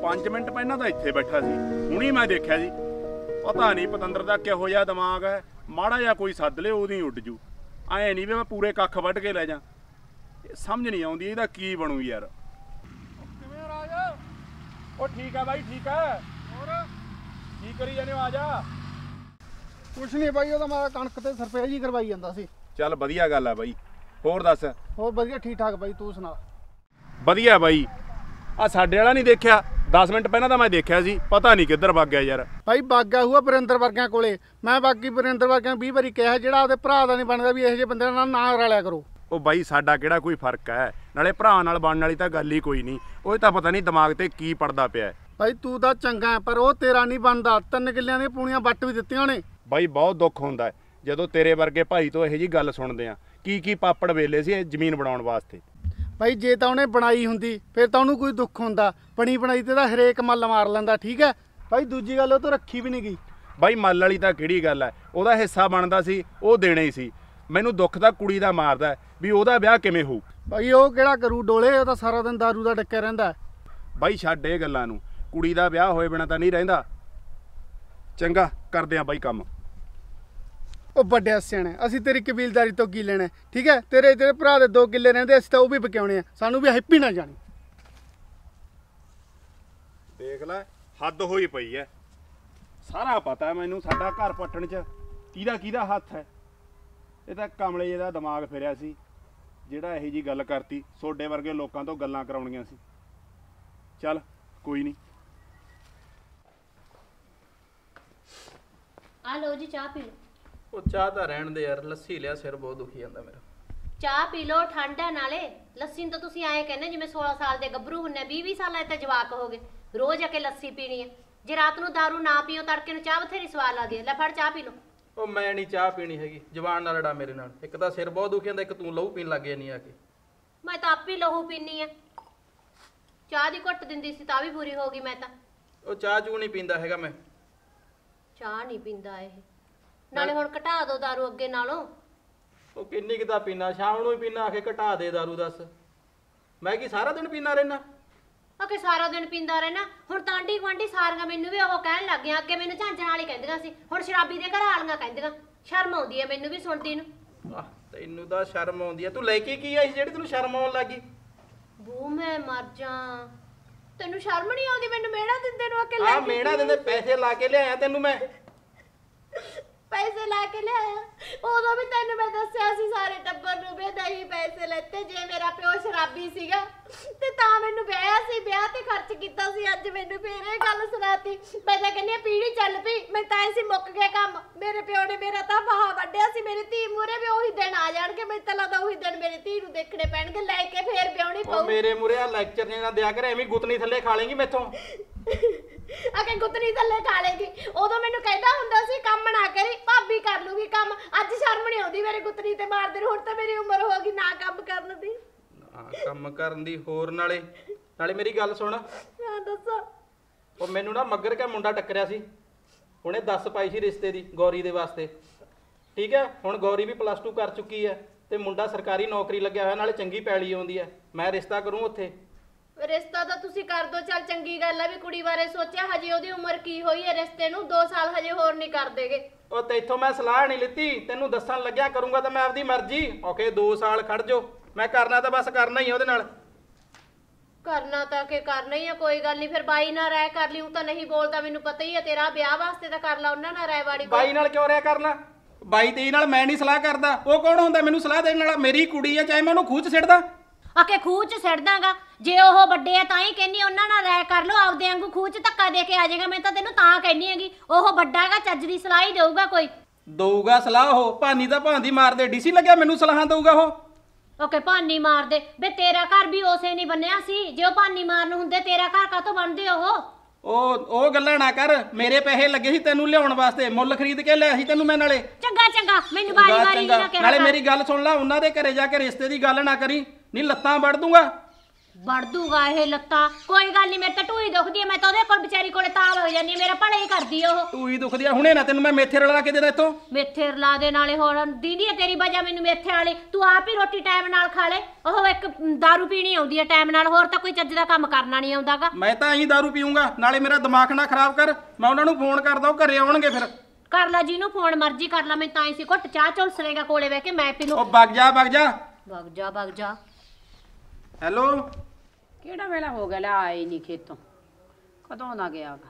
5 minute ਪਹਿਲਾਂ ਤਾਂ ਇੱਥੇ ਬੈਠਾ ਸੀ, ਹੁਣੀ ਮੈਂ ਦੇਖਿਆ ਜੀ। ਪਤਾ ਨਹੀਂ ਪਤੰਦਰ ਦਾ ਕਿਹੋ ਜਿਹਾ ਦਿਮਾਗ ਹੈ, ਮਾੜਾ ਜਿਹਾ ਕੋਈ ਸੱਦ ਲੇ ਉਹਦੀ ਉੱਡ ਜੂ। ਐਂ ਨਹੀਂ ਵੀ ਮੈਂ ਪੂਰੇ ਕੱਖ ਵੱਢ ਕੇ ਲੈ ਜਾ। ਸਮਝ ਨਹੀਂ ਆਉਂਦੀ ਇਹਦਾ ਕੀ ਬਣੂ ਯਾਰ। ਕਿਵੇਂ ਰਾਜ? ਉਹ ਠੀਕ ਆ ਬਾਈ, ਠੀਕ ਆ। ਹੋਰ ਕੀ ਕਰੀ ਜਾਂਦੇ ਹੋ? ਆ ਜਾ। ਕੁਛ ਨਹੀਂ ਬਾਈ, ਉਹਦਾ ਮੈਂ ਕਣਕ ਤੇ ਸਰਪੇ ਜੀ ਕਰਵਾਈ ਜਾਂਦਾ ਸੀ। ਚੱਲ ਵਧੀਆ ਗੱਲ ਆ ਬਾਈ। ਹੋਰ ਦੱਸ? ਹੋਰ ਵਧੀਆ ਠੀਕ ਠਾਕ ਬਾਈ, ਤੂੰ ਸੁਣਾ? ਵਧੀਆ ਬਾਈ। ਆ ਸਾਡੇ ਵਾਲਾ ਨਹੀਂ ਦੇਖਿਆ? 10 ਮਿੰਟ ਪਹਿਲਾਂ ਤਾਂ ਮੈਂ ਦੇਖਿਆ ਸੀ, ਪਤਾ ਨਹੀਂ ਕਿੱਧਰ ਵਗ ਗਿਆ ਯਾਰ। ਬਾਈ ਬਾਗਾ ਹੁਆ ਵਰਿੰਦਰ ਵਰਗਿਆਂ ਕੋਲੇ। ਮੈਂ ਬਾਕੀ ਵਰਿੰਦਰ ਵਰਗਿਆਂ 20 ਵਾਰੀ ਕਿਹਾ ਜਿਹੜਾ ਉਹਦੇ ਭਰਾ ਦਾ ਨਹੀਂ ਬਣਦਾ ਵੀ ਇਹੋ ਜਿਹੇ ਬੰਦੇ ਨਾਲ ਨਾ ਰਲਿਆ ਕਰੋ। ਉਹ ਬਾਈ ਸਾਡਾ ਕਿਹੜਾ ਕੋਈ ਫਰਕ ਹੈ, ਨਾਲੇ ਭਰਾ ਨਾਲ ਬਣਨ ਵਾਲੀ ਤਾਂ ਗੱਲ ਹੀ ਕੋਈ ਨਹੀਂ। ਉਹ ਤਾਂ ਪਤਾ ਨਹੀਂ ਦਿਮਾਗ ਤੇ ਕੀ ਪੜਦਾ ਪਿਆ। ਬਾਈ ਤੂੰ ਤਾਂ ਚੰਗਾ ਹੈ, ਪਰ ਉਹ ਤੇਰਾ ਨਹੀਂ ਬਣਦਾ। 3 ਕਿੱਲਿਆਂ ਦੀਆਂ ਪੂਣੀਆਂ ਵੱਟ ਵੀ ਦਿੱਤੀਆਂ ਉਹਨੇ। ਬਾਈ ਬਹੁਤ ਦੁੱਖ ਹੁੰਦਾ ਜਦੋਂ ਤੇਰੇ ਵਰਗੇ ਭਾਈ ਤੋਂ ਇਹੋ ਜਿਹੀ ਗੱਲ ਸੁਣਦੇ ਆ। ਕੀ ਪਾਪੜ ਵੇਲੇ ਸੀ ਇਹ ਜ਼ਮੀਨ ਬਣਾਉਣ ਵਾਸਤੇ। ਬਾਈ ਜੇ ਤਾਂ ਉਹਨੇ ਬਣਾਈ ਹੁੰਦੀ ਫਿਰ ਤਾਂ ਉਹਨੂੰ ਕੋਈ ਦੁੱਖ ਹੁੰਦਾ। ਬਣੀ ਬਣਾਈ ਤੇ ਤਾਂ ਹਰੇਕ ਮੱਲ ਮਾਰ ਲੈਂਦਾ, ਠੀਕ ਹੈ ਬਾਈ। ਦੂਜੀ ਗੱਲ ਉਹ ਤੋਂ ਰੱਖੀ ਵੀ ਨਹੀਂ ਗਈ। ਬਾਈ ਮੱਲ ਵਾਲੀ ਤਾਂ ਕਿਹੜੀ ਗੱਲ ਹੈ, ਉਹਦਾ ਹਿੱਸਾ ਬਣਦਾ ਸੀ, ਉਹ ਦੇਣਾ ਹੀ ਸੀ। ਮੈਨੂੰ ਦੁੱਖ ਤਾਂ ਕੁੜੀ ਦਾ ਮਾਰਦਾ ਵੀ ਉਹਦਾ ਵਿਆਹ ਕਿਵੇਂ ਹੋਊ। ਬਾਈ ਉਹ ਕਿਹੜਾ ਕਰੂ ਡੋਲੇ, ਉਹ ਤਾਂ ਸਾਰਾ ਦਿਨ ਦਾਰੂ ਦਾ ਡੱਕਿਆ ਰਹਿੰਦਾ। ਬਾਈ ਛੱਡ ਇਹ ਗੱਲਾਂ ਨੂੰ, ਕੁੜੀ ਦਾ ਵਿਆਹ ਹੋਏ ਬਿਨਾਂ ਤਾਂ ਨਹੀਂ ਰਹਿੰਦਾ। ਚੰਗਾ ਕਰਦੇ ਆ ਬਾਈ ਕੰਮ। ਉਹ ਵੱਡਿਆ ਸਿਆਣਾ, ਅਸੀਂ ਤੇਰੀ ਕਬੀਲਦਾਰੀ ਤੋਂ ਕੀ ਲੈਣਾ, ਠੀਕ ਹੈ। ਤੇਰੇ ਭਰਾ ਦੇ 2 ਕਿੱਲੇ ਰਹਿੰਦੇ, ਅਸੀਂ ਤਾਂ ਉਹ ਵੀ ਬਕਿਆਉਣੇ ਆ। ਸਾਨੂੰ ਵੀ ਹੈਪੀ ਨਾ ਜਾਣੀ। ਦੇਖ ਲੈ ਹੱਦ ਹੋਈ ਪਈ ਐ। ਸਾਰਾ ਪਤਾ ਮੈਨੂੰ ਸਾਡਾ ਘਰ ਪੱਟਣ 'ਚ ਕਿਹਦਾ ਹੱਥ ਹੈ। ਇਹ ਤਾਂ ਕਮਲੇ ਜਿਹਦਾ ਦਿਮਾਗ ਫਿਰਿਆ ਸੀ ਜਿਹੜਾ ਇਹੋ ਜਿਹੀ ਗੱਲ ਕਰਤੀ। ਸੋਡੇ ਵਰਗੇ ਲੋਕਾਂ ਤੋਂ ਗੱਲਾਂ ਕਰਾਉਣੀਆਂ ਸੀ। ਚੱਲ ਕੋਈ ਨਹੀਂ। ਆ ਲਓ ਜੀ, ਚਾਹ ਪੀ ਲਓ। ਉਹ ਚਾਹ ਤਾਂ ਰਹਿਣ ਦੇ ਯਾਰ, ਲੱਸੀ ਲਿਆ, ਸਿਰ ਬਹੁਤ ਦੁਖੀ ਜਾਂਦਾ ਮੇਰਾ। ਚਾਹ ਪੀ ਲਓ, ਠੰਡ ਹੈ ਨਾਲੇ। ਲੱਸੀ ਨੂੰ ਤਾਂ ਤੁਸੀਂ ਐਂ ਕਹਿੰਦੇ ਜਿਵੇਂ 16 ਸਾਲ ਦੇ ਗੱਭਰੂ ਹੁੰਨੇ, 20 ਸਾਲਾਂ ਦੇ ਤਾਂ ਜਵਾਕ ਹੋ ਗਏ। ਰੋਜ਼ ਆ ਕੇ ਲੱਸੀ ਪੀਣੀ ਹੈ। ਜੇ ਰਾਤ ਨੂੰ ਦਾਰੂ ਨਾ ਪੀਓ, ਤੜਕੇ ਨੂੰ ਚਾਹ ਬਥੇਰੀ ਸਵਾਦ ਲੱਗਦੀ ਹੈ। ਲੈ ਫੜ ਚਾਹ ਪੀ ਲਓ। ਉਹ ਮੈਂ ਨਹੀਂ ਚਾਹ ਪੀਣੀ ਹੈਗੀ, ਜਵਾਨ ਨਾਲ ਲੜਾ ਮੇਰੇ ਨਾਲ। ਇੱਕ ਤਾਂ ਸਿਰ ਬਹੁਤ ਦੁਖੀ ਜਾਂਦਾ, ਇੱਕ ਤੂੰ ਲਹੂ ਪੀਣ ਲੱਗ ਗਿਆ ਨਹੀਂ ਆ ਕੇ। ਮੈਂ ਤਾਂ ਆਪ ਹੀ ਲਹੂ ਪੀਣੀ ਆ। ਚਾਹ ਦੀ ਘੁੱਟ ਦਿੰਦੀ ਸੀ ਤਾਂ ਵੀ ਬੁਰੀ ਹੋ ਗਈ ਮੈਂ ਤਾਂ। ਉਹ ਚਾਹ ਚੂ ਨਹੀਂ ਪੀਂਦਾ ਹੈਗਾ ਮੈਂ। ਚਾਹ ਨਹੀਂ ਪੀਂਦਾ ਇਹ। ਨਾਲੇ ਹੁਣ ਘਟਾ ਦੋ ਦਾਰੂ ਅੱਗੇ ਨਾਲੋਂ। ਉਹ ਕਿੰਨੀ ਕਿਤਾ ਪੀਣਾ, ਸ਼ਾਮ ਨੂੰ ਹੀ ਪੀਣਾ, ਆ ਕੇ ਘਟਾ ਦੇ ਦਾਰੂ। ਦੱਸ ਮੈਂ ਕੀ ਸਾਰਾ ਦਿਨ ਪੀਣਾ ਰਹਿਣਾ? ਕਿ ਸਾਰਾ ਦਿਨ ਪੀਂਦਾ ਰਹਿਣਾ। ਹੁਣ ਤਾਂ ਆਂਢੀ ਗੁਆਂਢੀ ਸਾਰੀਆਂ ਮੈਨੂੰ ਵੀ ਉਹ ਕਹਿਣ ਲੱਗ ਗਈਆਂ। ਅੱਗੇ ਮੈਨੂੰ ਝਾਂਜਣ ਵਾਲੀ ਕਹਿੰਦੀਆਂ ਸੀ, ਹੁਣ ਸ਼ਰਾਬੀ ਦੇ ਘਰ ਵਾਲੀਆਂ ਕਹਿੰਦੀਆਂ। ਸ਼ਰਮ ਆਉਂਦੀ ਹੈ ਮੈਨੂੰ ਵੀ ਸੁਣਦੀ ਨੂੰ। ਆਹ ਤੈਨੂੰ ਤਾਂ ਸ਼ਰਮ ਆਉਂਦੀ ਆ। ਤੂੰ ਲੈ ਕੇ ਕੀ ਆਈ ਜਿਹੜੀ ਤੈਨੂੰ ਸ਼ਰਮ ਆਉਣ ਲੱਗੀ? ਬੂ ਮੈਂ ਮਰ ਜਾ। ਤੈਨੂੰ ਸ਼ਰਮ ਨਹੀਂ ਆਉਂਦੀ ਮੈਨੂੰ ਮਿਹਣਾ ਦਿੰਦੇ ਨੂੰ? ਅੱਗੇ ਆ ਮਿਹਣਾ ਦਿੰਦੇ, ਪੈਸੇ ਲਾ ਕੇ ਲਿਆਇਆ ਤੈਨੂੰ ਮੈਂ। ਪੈਸੇ ਲਾ ਕੇ ਲਿਆਇਆ? ਉਦੋਂ ਵੀ ਤੈਨੂੰ ਮੈਂ ਦੱਸਿਆ ਸੀ ਸਾਰੇ ਟੱਬਰ ਨੂੰ ਵੀ ਨਹੀਂ ਪੈਸੇ ਲੈਤੇ। ਜੇ ਮੇਰਾ ਪਿਓ ਸ਼ਰਾਬੀ ਸੀਗਾ ਤੇ ਤਾਂ ਮੈਨੂੰ ਵਿਆਹਿਆ ਸੀ, ਵਿਆਹ ਤੇ ਖਰਚ ਕੀਤਾ ਸੀ। ਅੱਜ ਮੈਨੂੰ ਫੇਰ ਇਹ ਗੱਲ ਸੁਣਾਤੀ। ਮੈਂ ਤਾਂ ਕਹਿੰਦੀ ਪੀੜੀ ਚੱਲ ਪਈ। ਮੈਂ ਤਾਂ ਐਸੀ ਮੁੱਕ ਗਿਆ ਕੰਮ। ਮੇਰੇ ਪਿਓ ਨੇ ਮੇਰਾ ਤਾਂ ਬਾਹਾ ਵੱਢਿਆ ਸੀ। ਮੇਰੀ ਧੀ ਮੂਹਰੇ ਵੀ ਉਹੀ ਦਿਨ ਆ ਜਾਣਗੇ। ਮੈਨੂੰ ਤਾਂ ਲੱਗਦਾ ਉਹੀ ਦਿਨ ਮੇਰੀ ਧੀ ਨੂੰ ਦੇਖਣੇ ਪੈਣਗੇ। ਲੈ ਕੇ ਫੇਰ ਵਿਆਹਣੀ ਪਊ। ਮੇਰੇ ਮੂਹਰੇ ਆ ਲੈਕਚਰ ਨਹੀਂ ਨਾ ਦਿਆ ਕਰ, ਐਵੇਂ ਗੁੱਤਨੀ ਥੱਲੇ ਖਾ ਲੇਂਗੀ ਮੈਥੋਂ। ਅਕੇ ਗੁੱਤਨੀ ਥੱਲੇ ਖਾ ਲੇਗੀ। ਉਦੋਂ ਮੈਨੂੰ ਕਹਿੰਦਾ ਹੁੰਦਾ ਸੀ ਕੰਮ ਨਾ ਕਰੀ, ਭਾਬੀ ਕਰ ਲੂਗੀ ਕੰਮ। ਅੱਜ ਸ਼ਰਮ ਨਹੀਂ ਆਉਂਦੀ ਮੇਰੇ ਗੁੱਤਨੀ ਤੇ ਮਾਰਦੇ ਨੂੰ। ਹੁਣ ਤਾਂ ਮੇਰੀ ਉਮਰ ਹੋ ਗਈ ਨਾ ਕੰਮ ਕਰਨ ਦੀ। ਕੰਮ ਕਰਨ ਦੀ ਹੋਰ ਨਾਲੇ ਮੇਰੀ ਗੱਲ ਸੁਣ। ਹਾਂ ਦੱਸੋ। ਉਹ ਮੈਨੂੰ ਨਾ ਮੱਗਰ ਕੇ ਮੁੰਡਾ ਟੱਕਰਿਆ ਸੀ। ਉਹਨੇ 10 ਪਾਈ ਸੀ ਰਿਸ਼ਤੇ ਦੀ ਗੌਰੀ ਦੇ ਵਾਸਤੇ, ਠੀਕ ਹੈ। ਹੁਣ ਗੌਰੀ ਵੀ +2 ਕਰ ਚੁੱਕੀ ਹੈ ਤੇ ਮੁੰਡਾ ਸਰਕਾਰੀ ਨੌਕਰੀ ਲੱਗਿਆ ਹੋਇਆ, ਨਾਲੇ ਚੰਗੀ ਪੈਲੀ ਆਉਂਦੀ ਹੈ। ਮੈਂ ਰਿਸ਼ਤਾ ਕਰੂੰ ਉੱਥੇ। ਰਿਸ਼ਤਾ ਤਾਂ ਤੁਸੀਂ ਕਰ ਦੋ, ਚੱਲ ਚੰਗੀ ਗੱਲ ਆ ਵੀ ਕੁੜੀ ਬਾਰੇ ਸੋਚਿਆ। ਹਜੇ ਉਹਦੀ ਉਮਰ ਕੀ ਹੋਈ ਹੈ ਰਿਸ਼ਤੇ ਨੂੰ? 2 ਸਾਲ ਹਜੇ ਹੋਰ ਨਹੀਂ ਕਰ ਦੇਗੇ। ਉਹ ਤੈਥੋਂ ਮੈਂ ਸਲਾਹ ਨਹੀਂ ਲਿੱਤੀ, ਤੈਨੂੰ ਦੱਸਣ ਲੱਗਿਆ ਕਰੂੰਗਾ ਤਾਂ ਮੈਂ ਆਪਦੀ ਮਰਜ਼ੀ। ਓਕੇ 2 ਸਾਲ ਖੜ ਜੋ, ਮੈਂ ਕਰਨਾ ਤਾਂ ਬਸ ਕਰਨਾ ਹੀ ਉਹਦੇ ਨਾਲ। ਕਰਨਾ ਤਾਂ ਕਿ ਕਰਨਾ ਹੀ ਆ, ਕੋਈ ਗੱਲ ਨਹੀਂ। ਫਿਰ ਬਾਈ ਨਾਲ ਰਾਇ ਕਰ ਲਈ। ਉਹ ਤਾਂ ਨਹੀਂ ਬੋਲਦਾ, ਮੈਨੂੰ ਪਤਾ ਹੀ ਹੈ ਤੇਰਾ। ਵਿਆਹ ਵਾਸਤੇ ਤਾਂ ਕਰ ਲਾ ਉਹਨਾਂ ਨਾਲ ਰਾਇ ਵਾੜੀ। ਬਾਈ ਨਾਲ ਕਿਉਂ ਰਿਆ ਕਰਨਾ? ਬਾਈ ਤੇਰੀ ਨਾਲ ਮੈਂ ਨਹੀਂ ਸਲਾਹ ਕਰਦਾ। ਉਹ ਕੌਣ ਹੁੰਦਾ ਮੈਨੂੰ ਸਲਾਹ ਦੇਣ ਵਾਲਾ? ਮੇਰੀ ਕੁੜੀ ਆ, ਚਾਹੇ ਮੈਂ ਉਹਨੂੰ ਖੂਹ 'ਚ ਸਿੱਟਦਾ। ਆਕੇ ਖੂਹ 'ਚ ਸਿੱਟ ਦਾਂਗਾ। ਜੇ ਉਹ ਵੱਡੇ ਆ ਤਾਂ ਹੀ ਕਹਿੰਨੀ ਉਹਨਾਂ ਨਾਲ ਰਾਇ ਕਰ ਲਓ। ਆਪਦੇ ਵਾਂਗੂ ਖੂਹ 'ਚ ਧੱਕਾ ਦੇ ਕੇ ਆ ਜਾਏਗਾ। ਮੈਂ ਤਾਂ ਤੈਨੂੰ ਤਾਂ ਕਹਿੰਨੀ ਹੈਗੀ, ਉਹ ਵੱਡਾਗਾ, ਚੱਜ ਦੀ ਸਲਾਹ ਹੀ ਦੇਊਗਾ ਕੋਈ। ਦਊਗਾ ਸਲਾਹ ਉਹ? ਭਾਨੀ ਤਾਂ ਭਾਂਦੀ ਮਾਰਦੇ, ਡੀਸੀ ਲੱਗਿਆ ਮੈਨੂੰ ਸਲਾਹਾਂ ਦਊਗਾ ਉਹ। ਓਕੇ ਭਾਨੀ ਮਾਰਦੇ ਬੇ, ਤੇਰਾ ਘਰ ਵੀ ਉਸੇ ਨਹੀਂ ਬੰਨਿਆ ਸੀ। ਜੇ ਉਹ ਭਾਨੀ ਮਾਰਨ ਹੁੰਦੇ ਤੇਰਾ ਘਰ ਕਾਹਤੋਂ ਬਣਦੇ? ਉਹ ਗੱਲਾਂ ਨਾ ਕਰ। ਮੇਰੇ ਪੈਸੇ ਲੱਗੇ ਸੀ ਤੈਨੂੰ ਲਿਆਉਣ ਵਾਸਤੇ, ਮੁੱਲ ਖਰੀਦ ਕੇ ਲਿਆ ਸੀ ਤੈਨੂੰ ਮੈਂ। ਨਾਲੇ ਚੰਗਾ ਮੈਨੂੰ ਵਾਰੀ ਨਾ ਕਹਿ। ਨਾਲੇ ਮੇਰੀ ਗੱਲ ਸੁਣ ਲੈ, ਉਹਨਾਂ ਦੇ ਘਰੇ ਜਾ ਕੇ ਰਿਸ਼ਤੇ ਦੀ ਗੱਲ ਨਾ ਕਰੀ, ਨਹੀਂ ਲੱਤਾਂ ਵੱਢ ਦੂੰਗਾ। ਵੜ ਦੂਗਾ ਇਹ ਲੱਤਾਂ। ਕੋਈ ਗੱਲ ਨਹੀਂ, ਮੇਰੇ ਤਾਂ ਢੂਈ ਦੁਖਦੀ ਐ, ਮੈਂ ਤਾਂ ਉਹਦੇ ਕੋਲ ਵਿਚਾਰੀ ਕੋਲੇ ਤਾਂ ਵਗ ਜਾਂਦੀ ਆ, ਮੇਰਾ ਭਲਾ ਹੀ ਕਰਦੀ ਉਹ। ਤੂੰ ਹੀ ਦੁਖਦੀ ਆ, ਹੁਣੇ ਨਾ ਤੈਨੂੰ ਮੈਂ ਮੇਥੇ ਰਲਾ ਕੇ ਦੇ ਦਾਂ ਇੱਥੋਂ। ਮੇਥੇ ਰਲਾ ਦੇ ਨਾਲੇ ਹੋਰ ਦੀਦੀ ਤੇਰੀ ਵਜ੍ਹਾ ਮੈਨੂੰ ਮੇਥੇ ਵਾਲੀ, ਤੂੰ ਆਪ ਹੀ ਰੋਟੀ ਟਾਈਮ ਨਾਲ ਖਾ ਲੈ। ਉਹ ਇੱਕ ਦਾਰੂ ਪੀਣੀ ਆਉਂਦੀ ਐ ਟਾਈਮ ਨਾਲ, ਹੋਰ ਤਾਂ ਕੋਈ ਚੱਜ ਦਾ ਕੰਮ ਕਰਨਾ ਨਹੀਂ ਆਉਂਦਾਗਾ। ਮੈਂ ਤਾਂ ਐਂ ਦਾਰੂ ਪੀਊਂਗਾ, ਨਾਲੇ ਮੇਰਾ ਦਿਮਾਗ ਨਾ ਖਰਾਬ ਕਰ। ਮੈਂ ਉਹਨਾਂ ਨੂੰ ਫੋਨ ਕਰਦਾ, ਉਹ ਘਰੇ ਆਉਣਗੇ ਫਿਰ। ਕਰ ਲਾ ਜਿਹਨੂੰ ਫੋਨ ਮਰਜ਼ੀ ਕਰ ਲਾ, ਮੈਂ ਤਾਂ ਹੀ ਸੀ ਘੁੱਟ ਚਾਹ ਝੁਲਸ ਲੇਗਾ ਕੋਲੇ ਬਹਿ ਕੇ, ਮੈਂ ਪੀ ਲੂ। ਉਹ ਵਗ ਜਾ ਵਗ ਜਾ ਵਗ ਜਾ ਵਗ ਜਾ। ਹੈਲੋ ਕਿਹੜਾ ਵੇਲਾ ਹੋ ਗਿਆ ਲੈ ਆਏ ਨਹੀਂ ਖੇਤੋਂ, ਕਦੋਂ ਦਾ ਗਿਆਗਾ।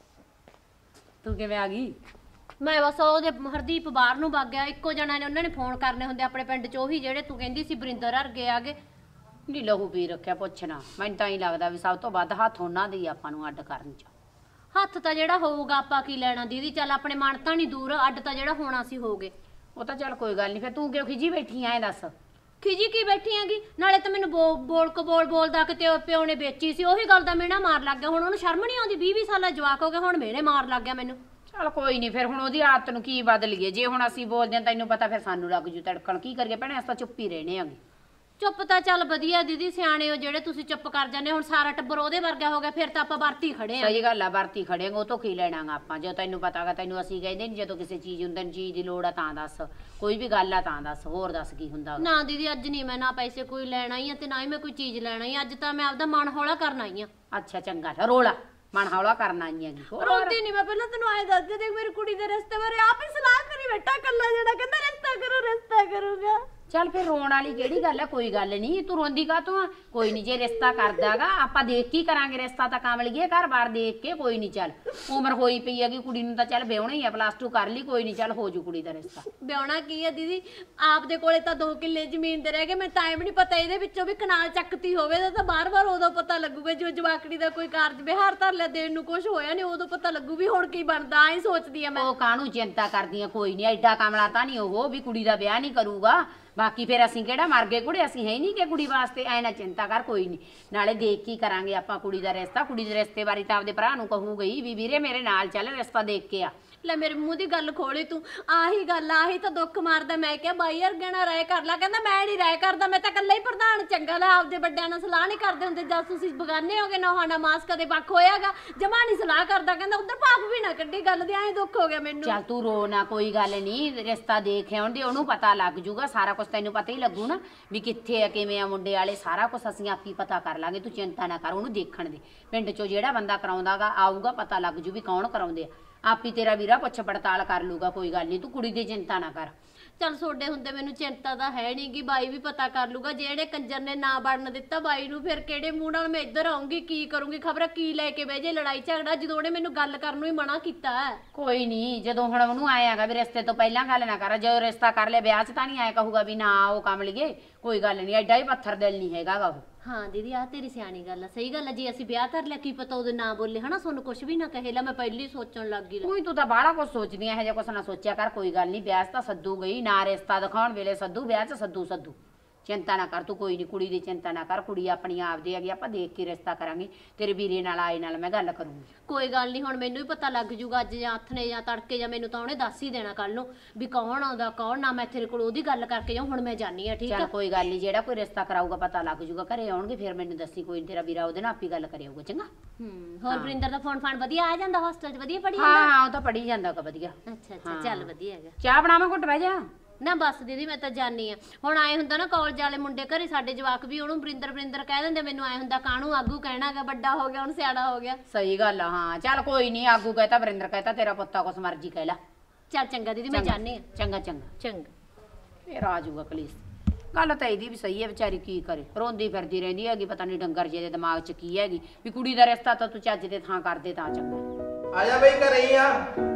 ਤੂੰ ਕਿਵੇਂ ਆ ਗਈ? ਮੈਂ ਬਸ ਉਹਦੇ ਹਰਦੀਪ ਬਾਹਰ ਨੂੰ ਵਗ ਗਿਆ, ਇੱਕੋ ਜਣਾ ਨੇ ਉਹਨਾਂ ਨੇ ਫੋਨ ਕਰਨੇ ਹੁੰਦੇ ਆਪਣੇ ਪਿੰਡ 'ਚ, ਉਹੀ ਜਿਹੜੇ ਤੂੰ ਕਹਿੰਦੀ ਸੀ ਬਰਿੰਦਰ ਹਰਗੇ ਆਗੇ। ਨੀ ਲਹੂ ਪੀ ਰੱਖਿਆ ਪੁੱਛਣਾ, ਮੈਨੂੰ ਤਾਂ ਹੀ ਲੱਗਦਾ ਵੀ ਸਭ ਤੋਂ ਵੱਧ ਹੱਥ ਉਹਨਾਂ ਦੇ ਹੀ ਆਪਾਂ ਨੂੰ ਅੱਡ ਕਰਨ ਚ। ਹੱਥ ਤਾਂ ਜਿਹੜਾ ਹੋਊਗਾ ਆਪਾਂ ਕੀ ਲੈਣਾ ਦੀਦੀ, ਚੱਲ ਆਪਣੇ ਮਨ ਤਾਂ ਨਹੀਂ ਦੂਰ, ਅੱਡ ਤਾਂ ਜਿਹੜਾ ਹੋਣਾ ਸੀ ਹੋਗੇ। ਉਹ ਤਾਂ ਚੱਲ ਕੋਈ ਗੱਲ ਨਹੀਂ, ਫਿਰ ਤੂੰ ਕਿਉਂ ਖਿਜੀ ਬੈਠੀ ਐ ਦੱਸ। ਖਿਜੀ ਕੀ ਬੈਠੀ ਆਂਗੀ, ਨਾਲੇ ਤਾਂ ਮੈਨੂੰ ਬੋਲਦਾ ਕਿ ਤੇ ਪਿਓ ਨੇ ਵੇਚੀ ਸੀ, ਉਹੀ ਗੱਲ ਦਾ ਮਿਹਣਾ ਮਾਰ ਲੱਗ ਗਿਆ। ਹੁਣ ਉਹਨੂੰ ਸ਼ਰਮ ਨਹੀਂ ਆਉਂਦੀ, 20 ਸਾਲਾਂ ਜਵਾਕ ਹੋ ਗਏ, ਹੁਣ ਮਿਹਣੇ ਮਾਰ ਲੱਗ ਗਿਆ ਮੈਨੂੰ। ਚੱਲ ਕੋਈ ਨਹੀਂ, ਫਿਰ ਹੁਣ ਉਹਦੀ ਆਦਤ ਨੂੰ ਕੀ ਬਦਲ ਗਈ। ਜੇ ਹੁਣ ਅਸੀਂ ਬੋਲਦੇ ਹਾਂ ਤੈਨੂੰ ਪਤਾ, ਫਿਰ ਸਾਨੂੰ ਲੱਗ ਜੂ ਤੜਕਣ। ਕੀ ਕਰੀਏ ਭੈਣੇ, ਅਸੀਂ ਤਾਂ ਚੁੱਪ ਹੀ ਰਹਿਣੇ ਆਂਗੇ। ਚੁੱਪ ਤਾਂ ਚੱਲ ਵਧੀਆ ਦੀਦੀ, ਸਿਆਣੇ ਹੋ ਜਿਹੜੇ ਤੁਸੀਂ ਚੁੱਪ ਕਰ ਜਾਂਦੇ। ਹੁਣ ਸਾਰਾ ਟੱਬਰ ਉਹਦੇ ਵਰਗਾ ਹੋ ਗਿਆ, ਫਿਰ ਤਾਂ ਆਪਾਂ ਵਰਤੀ ਖੜੇ ਆਂ। ਸਹੀ ਗੱਲ ਆ, ਵਰਤੀ ਖੜੇਗਾ, ਉਹ ਤੋਂ ਕੀ ਲੈਣਾਗਾ ਆਪਾਂ। ਜੋ ਤੈਨੂੰ ਪਤਾਗਾ, ਤੈਨੂੰ ਅਸੀਂ ਕਹਿੰਦੇ ਨਹੀਂ ਜਦੋਂ ਕਿਸੇ ਚੀਜ਼ ਹੁੰਦੀ ਚੀਜ਼ ਦੀ ਲੋੜ ਆ ਤਾਂ ਦੱਸ, ਕੋਈ ਵੀ ਗੱਲ ਆ ਤਾਂ ਦੱਸ, ਹੋਰ ਦੱਸ ਕੀ ਹੁੰਦਾ। ਨਾ ਦੀਦੀ ਅੱਜ ਨਹੀਂ ਮੈਂ ਨਾ ਪੈਸੇ ਕੋਈ ਲੈਣਾ ਹੀ ਆ ਤੇ ਨਾ ਹੀ ਮੈਂ ਕੋਈ ਚੀਜ਼ ਲੈਣਾ ਹੀ, ਅੱਜ ਤਾਂ ਮੈਂ ਆਪਦਾ ਮਨ ਹੌਲਾ ਕਰਨ ਆਈ ਆ। ਅੱਛਾ ਚੰਗਾ, ਰੋਲਾ ਮਨ ਹੌਲਾ ਕਰਨ ਆਈ ਹੈਗੀ। ਰੋਂਦੀ ਨਹੀਂ ਮੈਂ, ਪਹਿਲਾਂ ਤੈਨੂੰ ਆਏ ਦੱਸ ਦੇ, ਦੇਖ ਮੇਰੀ ਕੁੜੀ ਦੇ ਰਿਸ਼ਤੇ ਬਾਰੇ ਆਪ ਹੀ ਸਲਾਹ ਕਰੀ ਬੈਠਾ, ਕੱਲਾ ਜਿਹੜਾ ਕਹਿੰਦਾ ਰਿਸ਼ਤਾ ਕਰੂਗਾ। ਚੱਲ ਫਿਰ ਰੋਣ ਵਾਲੀ ਕਿਹੜੀ ਗੱਲ ਹੈ, ਕੋਈ ਗੱਲ ਨਹੀਂ, ਤੂੰ ਰੋਂਦੀ ਕਾਹਤੋਂ ਆ। ਕੋਈ ਨਹੀਂ, ਜੇ ਰਿਸ਼ਤਾ ਕਰਦਾਗਾ ਆਪਾਂ ਦੇਖ ਕੀ ਕਰਾਂਗੇ, ਰਿਸ਼ਤਾ ਤਾਂ ਕਾਮਲੀਏ ਘਰ-ਬਾਰ ਦੇਖ ਕੇ। ਕੋਈ ਨਹੀਂ, ਚੱਲ ਉਮਰ ਹੋਈ ਪਈ ਹੈਗੀ ਕੁੜੀ ਨੂੰ, ਤਾਂ ਚੱਲ ਵਿਆਹਣਾ ਹੀ ਆ, +2 ਕਰ ਲਈ, ਕੋਈ ਨਹੀਂ, ਚੱਲ ਹੋ ਜੂ ਕੁੜੀ ਦਾ ਰਿਸ਼ਤਾ। ਵਿਆਹਣਾ ਕੀ ਆ ਦੀਦੀ, ਆਪ ਦੇ ਕੋਲੇ ਤਾਂ 2 ਕਿੱਲੇ ਜ਼ਮੀਨ ਦੇ ਰਹਿ ਗਏ, ਮੈਂ ਤਾਂ ਵੀ ਨਹੀਂ ਪਤਾ ਇਹਦੇ ਵਿੱਚੋਂ ਵੀ ਕਨਾਲ ਚੱਕਤੀ ਹੋਵੇ ਤਾਂ ਬਾਰ-ਬਾਰ ਉਦੋਂ ਪਤਾ ਲੱਗੂਗਾ, ਜੋ ਜਵਾਕੜੀ ਦਾ ਕੋਈ ਕਾਰਜ ਵਿਹਾਰ ਧਰ ਲਿਆ, ਦੇਣ ਨੂੰ ਕੁਝ ਹੋਇਆ ਨਹੀਂ, ਉਦੋਂ ਪਤਾ ਲੱਗੂ ਵੀ ਹੁਣ ਕੀ ਬਣਦਾ। ਐਂ ਸੋਚਦੀ ਆ ਮੈਂ। ਉਹ ਕਾਹਨੂੰ ਚਿੰਤਾ ਕਰਦੀ ਆ, ਕੋਈ ਨਹੀਂ, ਐਡਾ ਕਮਲਾ ਤਾਂ ਨਹੀਂ ਉਹ ਵੀ ਕੁੜੀ ਦਾ ਵਿਆਹ ਨਹੀਂ ਕਰੂਗਾ। ਬਾਕੀ ਫਿਰ ਅਸੀਂ ਕਿਹੜਾ ਮਰ ਗਏ ਕੁੜੇ, ਅਸੀਂ ਹੈ ਨਹੀਂ ਕਿ ਕੁੜੀ ਵਾਸਤੇ। ਐ ਨਾ ਚਿੰਤਾ ਕਰ, ਕੋਈ ਨਹੀਂ, ਨਾਲੇ ਦੇਖ ਕੀ ਕਰਾਂਗੇ ਆਪਾਂ ਕੁੜੀ ਦਾ ਰਿਸ਼ਤਾ। ਕੁੜੀ ਦੇ ਰਿਸ਼ਤੇ ਬਾਰੇ ਤਾਂ ਆਪਦੇ ਭਰਾ ਨੂੰ ਕਹੂਗੀ ਵੀ ਵੀਰੇ ਮੇਰੇ ਨਾਲ ਚੱਲ, ਰਿਸ਼ਤਾ ਦੇਖ ਕੇ ਆ। ਲੈ ਮੇਰੇ ਮੂੰਹ ਦੀ ਗੱਲ ਖੋਲੀ ਤੂੰ, ਆਹੀ ਗੱਲ ਆਹੀ ਤਾਂ ਦੁੱਖ ਮਾਰਦਾ। ਮੈਂ ਕਿਹਾ ਬਾਈ ਯਾਰ ਗਣਾ ਰਾਏ ਕਰ ਲਾ, ਕਹਿੰਦਾ ਮੈਂ ਨਹੀਂ ਰਾਏ ਕਰਦਾ, ਮੈਂ ਤਾਂ ਇਕੱਲਾ ਹੀ ਪ੍ਰਧਾਨ ਚੰਗਾ। ਲੈ ਆਪਦੇ ਵੱਡਿਆਂ ਨਾਲ ਸਲਾਹ ਨਹੀਂ ਕਰਦੇ ਹੁੰਦੇ, ਜਦ ਤੁਸੀਂ ਬਗਾਨੇ ਹੋਗੇ ਨੌਹਾਨਾ ਮਾਸ ਕਦੇ ਵੱਖ ਹੋਇਆਗਾ, ਜਮਾ ਨਹੀਂ ਸਲਾਹ ਕਰਦਾ, ਕਹਿੰਦਾ ਉਧਰ ਭਾਪ ਵੀ ਨਾ ਕੱਢੀ। ਗੱਲ ਦੇ ਐਂ ਦੁੱਖ ਹੋ ਗਿਆ ਮੈਨੂੰ। ਚੱਲ ਤੂੰ ਰੋ ਨਾ, ਕੋਈ ਗੱਲ ਨਹੀਂ, ਰਿਸ਼ਤਾ ਦੇਖ ਆਉਣ ਦੇ, ਉਹਨੂੰ ਪਤਾ ਲੱਗ ਜੂਗਾ ਸਾਰਾ ਕੁਝ। ਤੈਨੂੰ ਪਤਾ ਹੀ ਲੱਗੂ ਨਾ ਵੀ ਕਿੱਥੇ ਆ ਕਿਵੇਂ ਆ ਮੁੰਡੇ ਵਾਲੇ, ਸਾਰਾ ਕੁਝ ਅਸੀਂ ਆਪ ਹੀ ਪਤਾ ਕਰ ਲਾਂਗੇ। ਤੂੰ ਚਿੰਤਾ ਨਾ ਕਰ, ਉਹਨੂੰ ਦੇਖਣ ਦੇ। ਪਿੰਡ ਚੋਂ ਜਿਹੜਾ ਬੰਦਾ ਕਰਾਉਂਦਾਗਾ ਆਊਗਾ, ਪਤਾ ਲੱਗ ਜੂ ਵੀ ਕੌਣ ਕਰਾਉਂਦੇ ਆ। ਆਪ ਹੀ ਤੇਰਾ ਵੀਰਾ ਪੁੱਛ ਪੜਤਾਲ ਕਰ ਲੂਗਾ, ਕੋਈ ਗੱਲ ਨਹੀਂ, ਤੂੰ ਕੁੜੀ ਦੀ ਚਿੰਤਾ ਨਾ ਕਰ। ਚੱਲ ਸੋਡੇ ਹੁੰਦੇ ਮੈਨੂੰ ਚਿੰਤਾ ਤਾਂ ਹੈ ਨਹੀਂ ਗੀ, ਬਾਈ ਵੀ ਪਤਾ ਕਰ ਲੂਗਾ। ਜਿਹੜੇ ਕੰਜਰ ਨੇ ਨਾ ਵੜਨ ਦਿੱਤਾ ਬਾਈ ਨੂੰ, ਫਿਰ ਕਿਹੜੇ ਮੂੰਹ ਨਾਲ ਮੈਂ ਇੱਧਰ ਆਉਂਗੀ, ਕੀ ਕਰੂੰਗੀ, ਖਬਰ ਕੀ ਲੈ ਕੇ ਬਹਿ ਜੇ ਲੜਾਈ ਝਗੜਾ, ਜਦੋਂ ਉਹਨੇ ਮੈਨੂੰ ਗੱਲ ਕਰਨ ਨੂੰ ਹੀ ਮਨਾ ਕੀਤਾ। ਕੋਈ ਨਹੀਂ, ਜਦੋਂ ਹੁਣ ਉਹਨੂੰ ਆਏਗਾ ਵੀ ਰਿਸ਼ਤੇ ਤੋਂ ਪਹਿਲਾਂ ਗੱਲ ਨਾ ਕਰ, ਜਦੋਂ ਰਿਸ਼ਤਾ ਕਰ ਲਿਆ ਵਿਆਹ 'ਚ ਤਾਂ ਨਹੀਂ ਆਇਆ ਕਹੂਗਾ ਵੀ ਨਾ ਉਹ ਕੰਮ ਲਈਏ। ਕੋਈ ਗੱਲ ਨਹੀਂ, ਐਡਾ ਹੀ ਪੱਥਰ ਦਿਲ ਨਹੀਂ ਹੈਗਾ ਉਹ। ਹਾਂ ਦੀਦੀ ਆਹ ਤੇਰੀ ਸਿਆਣੀ ਗੱਲ ਆ, ਸਹੀ ਗੱਲ ਆ। ਜੇ ਅਸੀਂ ਵਿਆਹ ਕਰ ਲਿਆ ਕੀ ਪਤਾ ਉਹਦੇ ਨਾ ਬੋਲੇ, ਹਨਾ, ਸਾਨੂੰ ਕੁਝ ਵੀ ਨਾ ਕਹੇ। ਲਾ ਮੈਂ ਪਹਿਲੀ ਸੋਚਣ ਲੱਗ ਗਈ। ਤੂੰ ਤਾਂ ਬਾਹਲਾ ਕੁਝ ਸੋਚਦੀ ਐ, ਇਹੋ ਜਿਹਾ ਕੁਛ ਨਾ ਸੋਚਿਆ ਕਰ। ਕੋਈ ਗੱਲ ਨਹੀਂ, ਵਿਆਹ 'ਚ ਤਾਂ ਸੱਦੂ ਗਈ ਨਾ, ਰਿਸ਼ਤਾ ਦਿਖਾਉਣ ਵੇਲੇ ਸੱਦੂ, ਵਿਆਹ 'ਚ ਸੱਦੂ। ਚਿੰਤਾ ਨਾ ਕਰ ਤੂੰ, ਕੋਈ ਨਹੀਂ, ਕੁੜੀ ਦੀ ਚਿੰਤਾ ਨਾ ਕਰ। ਕੁੜੀ ਆਪਣੀ ਆਪ ਦੀ ਹੈਗੀ, ਆਪਾਂ ਦੇਖ ਕੇ ਰਿਸ਼ਤਾ ਕਰਾਂਗੇ। ਤੇਰੇ ਵੀਰੇ ਨਾਲ ਆਏ ਨਾਲ ਮੈਂ ਗੱਲ ਕਰੂੰਗੀ। ਕੋਈ ਗੱਲ ਨਹੀਂ, ਹੁਣ ਮੈਨੂੰ ਵੀ ਪਤਾ ਲੱਗ ਜੂਗਾ ਅੱਜ ਜਾਂ ਹੱਥ ਨੇ ਜਾਂ ਤੜਕੇ, ਜਾਂ ਮੈਨੂੰ ਤਾਂ ਉਹਨੇ ਦੱਸ ਹੀ ਦੇਣਾ ਕੱਲ ਨੂੰ ਵੀ ਕੌਣ ਆਉਂਦਾ ਕੌਣ ਨਾ। ਮੈਂ ਤੇਰੇ ਕੋਲ ਉਹਦੀ ਗੱਲ ਕਰਕੇ ਜਾਉਂ, ਹੁਣ ਮੈਂ ਜਾਣੀ ਆ। ਠੀਕ ਆ, ਚੱਲ ਕੋਈ ਗੱਲ ਨਹੀਂ, ਜਿਹੜਾ ਕੋਈ ਰਿਸ਼ਤਾ ਕਰਾਊਗਾ ਪਤਾ ਲੱਗ ਜੂਗਾ। ਘਰੇ ਆਉਣਗੇ ਫਿਰ ਮੈਨੂੰ ਦੱਸੀ, ਕੋਈ ਤੇਰਾ ਵੀਰਾ ਉਹਦੇ ਨਾਲ ਆਪੀ ਗੱਲ ਕਰਿਆਊਗਾ। ਚੰਗਾ। ਹੋਰ ਵਰਿੰਦਰ ਦਾ ਫੋਨ ਫਾਨ ਵਧੀਆ ਆ ਜਾਂਦਾ, ਹੋਸਟਲ 'ਚ ਵਧੀਆ ਪੜੀ ਹਾਂ ਜਾਂਦਾ? ਹਾਂ, ਉਹ ਤਾਂ ਪੜੀ ਜਾਂਦਾ ਵਧੀਆ। ਅੱਛਾ ਚੱਲ ਵਧੀਆ ਹੈਗਾ। ਚਾਹ ਬਣਾਵਾਂ ਘੁੱਟ, ਬਹਿ ਜਾ। ਨਾ ਬਸ ਦੀਦੀ ਮੈਂ ਤਾਂ ਜਾਣੀ ਆ। ਹੁਣ ਆਏ ਹੁੰਦਾ ਨਾ ਕਾਲਜ ਵਾਲੇ ਮੁੰਡੇ ਘਰੇ, ਸਾਡੇ ਜਵਾਕ ਵੀ ਉਹਨੂੰ ਵਰਿੰਦਰ ਕਹਿ ਦਿੰਦੇ, ਮੈਨੂੰ ਆਏ ਹੁੰਦਾ ਕਾਹਨੂੰ ਆਗੂ ਕਹਿਣਾਗਾ, ਵੱਡਾ ਹੋ ਗਿਆ ਹੁਣ, ਸਿਆਣਾ ਹੋ ਗਿਆ। ਸਹੀ ਗੱਲ ਆ। ਹਾਂ ਚੱਲ ਕੋਈ ਨਹੀਂ, ਆਗੂ ਕਹਤਾ ਵਰਿੰਦਰ ਕਹਤਾ, ਤੇਰਾ ਪੁੱਤਾ ਕੁਛ ਮਰਜ਼ੀ ਕਹਿ ਲਾ। ਚੱਲ ਚੰਗਾ ਦੀਦੀ ਮੈਂ ਜਾਣੀ ਆ। ਚੰਗਾ ਚੰਗਾ। ਫੇਰ ਆ ਜਾਊਗਾ ਕਲੀਸ। ਗੱਲ ਤਾਂ ਇਹਦੀ ਵੀ ਸਹੀ ਹੈ, ਵਿਚਾਰੀ ਕੀ ਕਰੇ, ਰੋਂਦੀ ਫਿਰਦੀ ਰਹਿੰਦੀ ਹੈਗੀ, ਪਤਾ ਨਹੀਂ ਡੰਗਰ ਜੇ ਦੇ ਦਿਮਾਗ 'ਚ ਕੀ ਹੈਗੀ ਵੀ ਕੁੜੀ ਦਾ ਰਿਸ਼ਤਾ ਤਾਂ ਤੂੰ ਚੱਜ ਦੇ ਥਾਂ ਕਰਦੇ ਤਾਂ ਚੰਗਾ। ਆ ਜਾ ਬਈ, ਘਰੇ ਹੀ ਆ।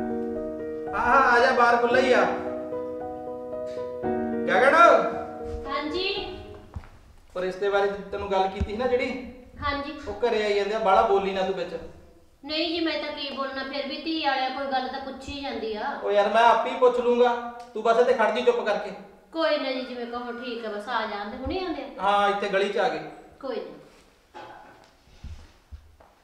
ਹਾਂ ਆ ਜਾ, ਬਾਹਰ ਖੁੱਲਾ ਹੀ ਆ। ਗਗਨ, ਹਾਂਜੀ। ਪਰ ਰਿਸ਼ਤੇ ਬਾਰੇ ਤੈਨੂੰ ਗੱਲ ਕੀਤੀ ਸੀ ਨਾ ਜਿਹੜੀ, ਹਾਂਜੀ। ਉਹ ਘਰੇ ਆਈ ਜਾਂਦੇ ਆ, ਬਾਹਲਾ ਬੋਲੀ ਨਾ ਤੂੰ ਵਿੱਚ। ਨਹੀਂ ਜੀ ਮੈਂ ਤਾਂ ਕੀ ਬੋਲਣਾ, ਫਿਰ ਵੀ ਧੀ ਵਾਲਿਆ ਕੋਈ ਗੱਲ ਤਾਂ ਪੁੱਛੀ ਜਾਂਦੀ ਆ। ਉਹ ਯਾਰ ਮੈਂ ਆਪੇ ਹੀ ਪੁੱਛ ਲੂੰਗਾ, ਤੂੰ ਬਸ ਇੱਥੇ ਖੜ ਜੀ ਚੁੱਪ ਕਰਕੇ। ਕੋਈ ਨਾ ਜੀ, ਜਿਵੇਂ ਕਹੋ ਠੀਕ ਹੈ, ਬਸ ਆ ਜਾਂਦੇ ਹੁਣੇ ਆਉਂਦੇ ਆ। ਹਾਂ ਇੱਥੇ ਗਲੀ 'ਚ ਆ ਗਏ। ਕੋਈ ਨਹੀਂ।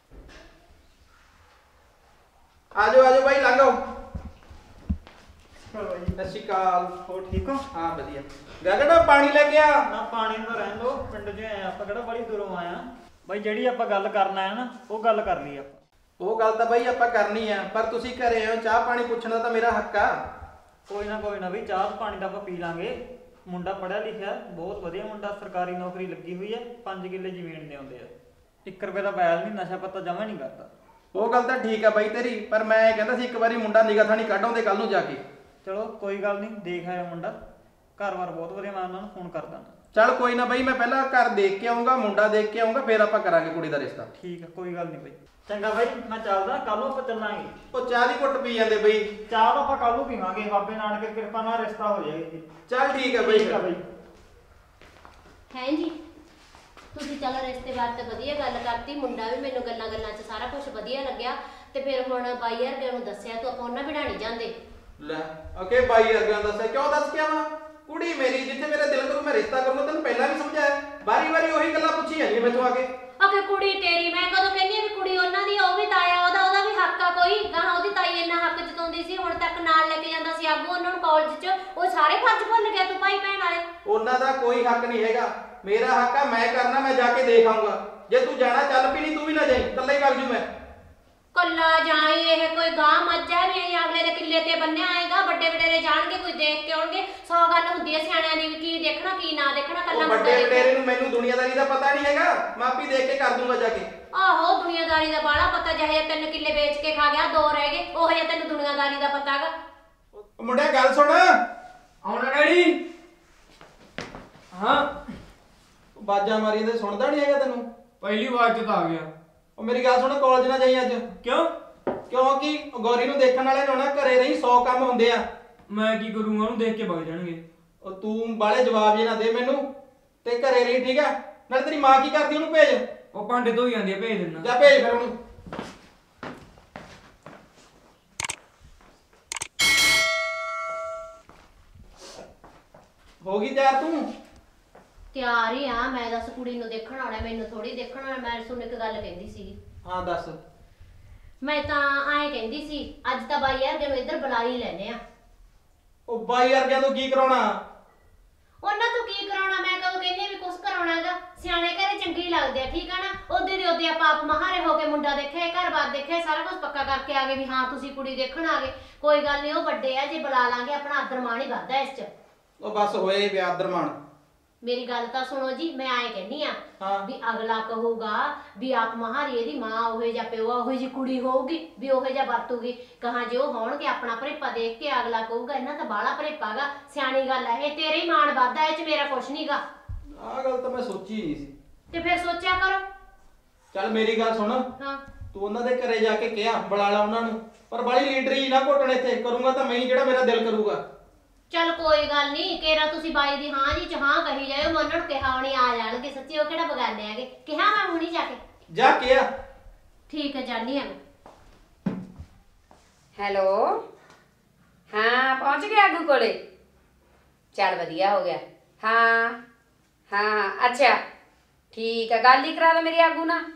ਆ ਜਾਓ ਬਾਈ, ਲੰਘ ਆਓ। ਚਲੋ ਜੀ। ਸਤਿ ਸ਼੍ਰੀ ਅਕਾਲ। ਹੋਰ ਠੀਕ ਹੋ? ਹਾਂ ਵਧੀਆ। ਗਗਨ ਪਾਣੀ ਲੈ ਕੇ ਆ। ਨਾ ਪਾਣੀ ਨੂੰ ਤਾਂ ਰਹਿਣ ਦੋ, ਪਿੰਡ 'ਚ ਆਏ ਆਪਾਂ, ਕਿਹੜਾ ਬੜੀ ਦੂਰੋਂ ਆਇਆ। ਬਾਈ ਜਿਹੜੀ ਆਪਾਂ ਗੱਲ ਕਰਨ ਆਏ ਨਾ ਉਹ ਗੱਲ ਕਰ ਲਈ ਆਪਾਂ। ਉਹ ਗੱਲ ਤਾਂ ਬਾਈ ਆਪਾਂ ਕਰਨੀ ਆ, ਪਰ ਤੁਸੀਂ ਘਰੇ ਆਏ ਹੋ, ਚਾਹ ਪਾਣੀ ਪੁੱਛਣਾ ਤਾਂ ਮੇਰਾ ਹੱਕ ਆ। ਕੋਈ ਨਾ ਵੀ ਚਾਹ ਪਾਣੀ ਤਾਂ ਆਪਾਂ ਪੀ ਲਾਂਗੇ। ਮੁੰਡਾ ਪੜ੍ਹਿਆ ਲਿਖਿਆ, ਬਹੁਤ ਵਧੀਆ ਮੁੰਡਾ, ਸਰਕਾਰੀ ਨੌਕਰੀ ਲੱਗੀ ਹੋਈ ਹੈ, 5 ਕਿੱਲੇ ਜ਼ਮੀਨ ਦੇ ਆਉਂਦੇ ਆ, 1 ਰੁਪਏ ਦਾ ਬੈਲ ਨਹੀਂ, ਨਸ਼ਾ ਪੱਤਾ ਜਮਾ ਨਹੀਂ ਕਰਦਾ। ਉਹ ਗੱਲ ਤਾਂ ਠੀਕ ਆ ਬਾਈ ਤੇਰੀ, ਪਰ ਮੈਂ ਇਹ ਕਹਿੰਦਾ ਸੀ ਇੱਕ ਵਾਰੀ ਮੁੰਡਾ ਨਿਗਾਹ ਥਾਣੀ ਕੱਢ ਆਉਂਦੇ ਕੱਲ ਨੂੰ ਜਾ ਕੇ। ਚਲੋ ਕੋਈ ਗੱਲ ਨਹੀਂ, ਦੇਖ ਆਇਆ ਮੁੰਡਾ, ਘਰ-ਬਾਰ ਬਹੁਤ ਵਧੀਆ, ਮੈਂ ਉਹਨਾਂ ਨੂੰ ਫੋਨ ਕਰ ਦਾਂ। ਚੱਲ ਕੋਈ ਨਾ ਬਾਈ, ਮੈਂ ਪਹਿਲਾਂ ਘਰ ਦੇਖ ਕੇ ਆਉਂਗਾ, ਮੁੰਡਾ ਦੇਖ ਕੇ ਆਉਂਗਾ, ਫਿਰ ਆਪਾਂ ਕਰਾਂਗੇ ਕੁੜੀ ਦਾ ਰਿਸ਼ਤਾ। ਠੀਕ ਆ, ਕੋਈ ਗੱਲ ਨਹੀਂ ਬਾਈ। ਚੰਗਾ ਬਾਈ, ਮੈਂ ਚੱਲਦਾ, ਕੱਲ ਨੂੰ ਆਪਾਂ ਚੱਲਾਂਗੇ। ਉਹ ਚਾਹ ਦੀ ਘੁੱਟ ਪੀ ਜਾਂਦੇ ਬਾਈ। ਚਾਹ ਤਾਂ ਆਪਾਂ ਕੱਲ ਨੂੰ ਪੀਵਾਂਗੇ, ਬਾਬੇ ਨਾਨਕ ਦੀ ਕਿਰਪਾ ਨਾਲ ਰਿਸ਼ਤਾ ਹੋ ਜਾਏਗਾ ਜੀ। ਚੱਲ ਠੀਕ ਆ ਬਾਈ। ਠੀਕ ਆ ਬਾਈ। ਹੈ ਜੀ, ਤੁਸੀਂ ਚਲੋ ਰਿਸ਼ਤੇ ਬਾਰੇ ਤਾਂ ਵਧੀਆ ਗੱਲ ਕਰਤੀ, ਮੁੰਡਾ ਵੀ ਮੈਨੂੰ ਗੱਲਾਂ 'ਚ ਸਾਰਾ ਕੁਝ ਵਧੀਆ ਲੱਗਿਆ। ਤੇ ਫਿਰ ਹੁਣ ਬਾਈ ਵਰਗਿਆਂ ਨੂੰ ਦੱਸਿਆ ਤੂੰ, ਆਪਾਂ ਉਹਨਾਂ ਬਿਨਾਂ ਨਹੀਂ ਜਾਂਦੇ। ਲੈ ਓਕੇ ਬਾਈ ਵਰਗਿਆਂ ਦੱਸਿਆ, ਕਿਉਂ ਦੱਸ ਕੇ ਆਵਾਂ? ਕੁੜੀ ਮੇਰੀ, ਜਿੱਥੇ ਮੇਰਾ ਦਿਲ ਕਰੂ ਮੈਂ ਰਿਸ਼ਤਾ ਕਰੂੰਗਾ, ਤੈਨੂੰ ਪਹਿਲਾਂ ਵੀ ਸਮਝਾਇਆ। ਵਾਰੀ ਉਹੀ ਗੱਲਾਂ ਪੁੱਛੀ ਜਾਂਦੀ ਮੈਨੂੰ ਆ ਕੇ। ਓਕੇ ਕੁੜੀ ਤੇਰੀ, ਮੈਂ ਕਦੋਂ ਕਹਿੰਦੀ ਆ ਵੀ ਕੁੜੀ ਉਹਨਾਂ ਦੀ, ਉਹ ਵੀ ਤਾਇਆ ਉਹਦਾ ਵੀ ਹੱਕ ਆ ਕੋਈ। ਗਾਹਾਂ ਉਹਦੀ ਤਾਈ ਇੰਨਾ ਹੱਕ ਜਤਾਉਂਦੀ ਸੀ, ਹੁਣ ਤੱਕ ਨਾਲ ਲੈ ਕੇ ਜਾਂਦਾ ਸੀ ਆਗੂ ਉਹਨਾਂ ਨੂੰ ਕਾਲਜ 'ਚ, ਉਹ ਸਾਰੇ ਫਰਜ਼ ਭੁੱਲ ਗਿਆ ਤੂੰ ਭਾਈ ਭੈਣ ਵਾਲੇ। ਉਹਨਾਂ ਦਾ ਕੋਈ ਹੱਕ ਨਹੀਂ ਹੈਗਾ, ਮੇਰਾ ਹੱਕ ਆ, ਮੈਂ ਕਰਨਾ, ਮੈਂ ਜਾ ਕੇ ਦੇਖ ਆਊਂਗਾ। ਜੇ ਤੂੰ ਜਾਣਾ ਚੱਲ ਪੀ, ਨਹੀਂ ਤੂੰ ਵੀ ਨਾ ਜਾਈਂ, ਇਕੱਲਾ ਹੀ ਵਗ ਜੂ ਮੈਂ। ਕੱਲਾ ਜਾਈ, ਇਹ ਕੋਈ ਗਾਂ ਮੱਝ ਹੈ ਵੀ ਅਸੀਂ ਅਗਲੇ ਦੇ ਕਿੱਲੇ ਤੇ ਬੰਨਿਆ ਆਏਗਾ? ਵੱਡੇ ਵਡੇਰੇ ਜਾਣਗੇ, ਕੋਈ ਦੇਖ ਕੇ ਆਉਣਗੇ। 100 ਗੱਲ ਹੁੰਦੀ ਹੈ ਸਿਆਣਿਆਂ ਦੀ ਵੀ ਕੀ ਦੇਖਣਾ ਕੀ ਨਾ ਦੇਖਣਾ। ਕੱਲਾ ਉਹ ਵੱਡੇ ਵਡੇਰੇ ਨੂੰ ਮੈਨੂੰ ਦੁਨੀਆਦਾਰੀ ਦਾ ਪਤਾ ਨਹੀਂ ਹੈਗਾ, ਮੈਂ ਆਪੀ ਦੇਖ ਕੇ ਕਰ ਦੂੰਗਾ ਜਾ ਕੇ। ਆਹੋ ਦੁਨੀਆਦਾਰੀ ਦਾ ਬਾਹਲਾ ਪਤਾ, ਜਿਹੇ 3 ਕਿੱਲੇ ਵੇਚ ਕੇ ਖਾ ਗਿਆ, 2 ਰਹਿ ਗਏ, ਉਹ ਜਿਹਾ ਤੈਨੂੰ ਦੁਨੀਆਦਾਰੀ ਦਾ ਪਤਾ ਹੈਗਾ। ਮੁੰਡਿਆ ਗੱਲ ਸੁਣ। ਆਉਣਾ ਡੈਡੀ। ਹਾਂ ਬਾਜਾਂ ਮਾਰੀ ਤੇ ਸੁਣਦਾ ਨਹੀਂ ਹੈਗਾ ਤੈਨੂੰ? ਪਹਿਲੀ ਵਾਰ ਚ ਤਾਂ ਆ ਗਿਆ। ਉਹ ਮੇਰੀ ਗੱਲ ਸੁਣ, ਕਾਲਜ ਨਾ ਜਾਈਂ ਅੱਜ। ਕਿਉਂ? ਕਿਉਂਕਿ ਗੌਰੀ ਨੂੰ ਦੇਖਣ ਵਾਲੇ ਨੂੰ ਨਾ ਘਰੇ ਰਹੀ, 100 ਕੰਮ ਹੁੰਦੇ ਆ। ਮੈਂ ਕੀ ਕਰੂੰਗਾ, ਉਹਨੂੰ ਦੇਖ ਕੇ ਵਗ ਜਾਣਗੇ। ਉਹ ਤੂੰ ਬਾਲੇ ਜਵਾਬ ਜੇ ਨਾ ਦੇ ਮੈਨੂੰ, ਤੇ ਘਰੇ ਰਹੀ, ਠੀਕ ਆ? ਨਾਲੇ ਤੇਰੀ ਮਾਂ ਕੀ ਕਰਦੀ, ਉਹਨੂੰ ਭੇਜ। ਉਹ ਭਾਂਡੇ ਧੋਈ ਜਾਂਦੀ ਆ, ਭੇਜ ਦਿੰਦਾ। ਜਾ ਭੇਜ ਫਿਰ ਉਹਨੂੰ। ਹੋ ਗਈ ਤਿਆਰ ਤੂੰ? ਤਿਆਰ ਹੀ ਆ ਮੈਂ, ਦੱਸ ਕੁੜੀ ਨੂੰ ਦੇਖਣ ਆਉਣਾ, ਮੈਨੂੰ ਥੋੜੀ ਦੇਖਣ ਆਉਣਾ। ਮੈਂ ਤੁਹਾਨੂੰ ਇੱਕ ਗੱਲ ਕਹਿੰਦੀ ਸੀਗੀ। ਹਾਂ ਦੱਸ। ਮੈਂ ਤਾਂ ਐਂ ਕਹਿੰਦੀ ਸੀ, ਅੱਜ ਤਾਂ ਬਾਈ ਯਾਰ ਨੂੰ ਇੱਧਰ ਬੁਲਾ ਹੀ ਲੈਨੇ ਆ। ਉਹ ਬਾਈ ਵਰਗਿਆਂ ਤੋਂ ਕੀ ਕਰਾਉਣਾ? ਉਹਨਾਂ ਤੋਂ ਕੀ ਕਰਾਉਣਾ? ਮੈਂ ਕਦੋਂ ਕਹਿੰਦੀ ਆ ਵੀ ਕੁਛ ਕਰਾਉਣਾਗਾ? ਸਿਆਣੇ ਘਰੇ ਚੰਗੇ ਹੀ ਲੱਗਦੇ ਆ, ਠੀਕ ਆ ਨਾ? ਉਹਦੇ ਦੇ ਉਹਦੇ ਆਪਾਂ ਆਪ ਮਹਾਰੇ ਹੋ ਕੇ ਮੁੰਡਾ ਦੇਖਿਆ, ਘਰ-ਬਾਰ ਦੇਖਿਆ, ਸਾਰਾ ਕੁਝ ਪੱਕਾ ਕਰਕੇ ਆ ਗਏ ਵੀ ਹਾਂ ਤੁਸੀਂ ਕੁੜੀ ਦੇਖਣ ਆ ਗਏ। ਕੋਈ ਗੱਲ ਨਹੀਂ, ਉਹ ਵੱਡੇ ਆ, ਜੇ ਬੁਲਾ ਲਾਂਗੇ ਆਪਣਾ ਆਦਰ ਮਾਣ ਹੀ ਵੱਧਦਾ ਇਸ 'ਚ। ਉਹ ਬਸ ਹੋਏ ਹੀ ਪਿਆ ਦਰਮਾਨ। ਮੇਰੀ ਗੱਲ ਤਾਂ ਸੁਣੋ ਜੀ, ਮੈਂ ਐਂ ਕਹਿੰਦੀ ਆ ਹਾਂ। ਵੀ ਅਗਲਾ ਕਹੂਗਾ ਵੀ ਆਪ ਮਹਾਰੀ ਇਹਦੀ ਮਾਂ ਉਹੇ ਜਿਹਾ ਪਿਓ ਆ, ਉਹੇ ਜਿਹੀ ਕੁੜੀ ਹੋਊਗੀ ਵੀ ਉਹੇ ਜਿਹਾ ਵਰਤੂਗੀ। ਕਹਾਂ ਜੇ ਉਹ ਹੋਣਗੇ ਆਪਣਾ ਭਰੇਪਾ ਦੇਖ ਕੇ ਅਗਲਾ ਕਹੂਗਾ ਇਹਨਾਂ ਤਾਂ ਬਾਹਲਾ ਭਰੇਪਾਗਾ। ਸਿਆਣੀ ਗੱਲ ਹੈ ਇਹ, ਤੇਰੇ ਹੀ ਮਾਣ ਵੱਧਦਾ, ਇਹ 'ਚ ਮੇਰਾ ਕੁਛ ਨਹੀਂਗਾ। ਆਹ ਗੱਲ ਤਾਂ ਮੈਂ ਸੋਚੀ ਨਹੀਂ ਸੀ। ਤੇ ਫਿਰ ਸੋਚਿਆ ਕਰੋ। ਚੱਲ ਮੇਰੀ ਗੱਲ ਸੁਣ, ਹਾਂ ਤੂੰ ਉਹਨਾਂ ਦੇ ਘਰੇ ਜਾ ਕੇ ਕਿਹਾ ਬੁਲਾ ਲਾ ਉਹਨਾਂ ਨੂੰ, ਪਰ ਬਾਲੀ ਲੀਡਰੀ ਨਾ ਘੋਟਣ ਇੱਥੇ। ਕਰੂੰਗਾ ਤਾਂ ਮੈਂ ਹੀ, ਜਿਹੜਾ ਮੇਰਾ ਦਿਲ ਕਰੂਗਾ। ਚੱਲ ਕੋਈ ਗੱਲ ਨਹੀਂ, ਕੇਰਾ ਤੁਸੀਂ ਬਾਈ ਦੀ ਹਾਂ ਜੀ ਚ ਹਾਂ ਕਹੀ ਜਾਇਓ, ਮੈਂ ਉਹਨਾਂ ਨੂੰ ਕਿਹਾ ਹੋਣੀ ਆ ਜਾਣਗੇ। ਸੱਚੀ ਉਹ ਕਿਹੜਾ ਬਗਾਨੇ ਹੈਗੇ, ਕਿਹਾ ਮੈਂ ਹੁਣੀ ਜਾ ਕੇ। ਜਾ ਕਿਹਾ। ਠੀਕ ਹੈ, ਜਾਨੀ ਆ ਮੈਂ। ਹੈਲੋ, ਹਾਂ ਪਹੁੰਚ ਗਿਆ ਆਗੂ ਕੋਲੇ? ਚੱਲ ਵਧੀਆ ਹੋ ਗਿਆ। ਹਾਂ ਹਾਂ ਅੱਛਾ ਠੀਕ ਹੈ, ਗੱਲ ਹੀ ਕਰਾ ਲਓ ਮੇਰੀ ਆਗੂ ਨਾਲ।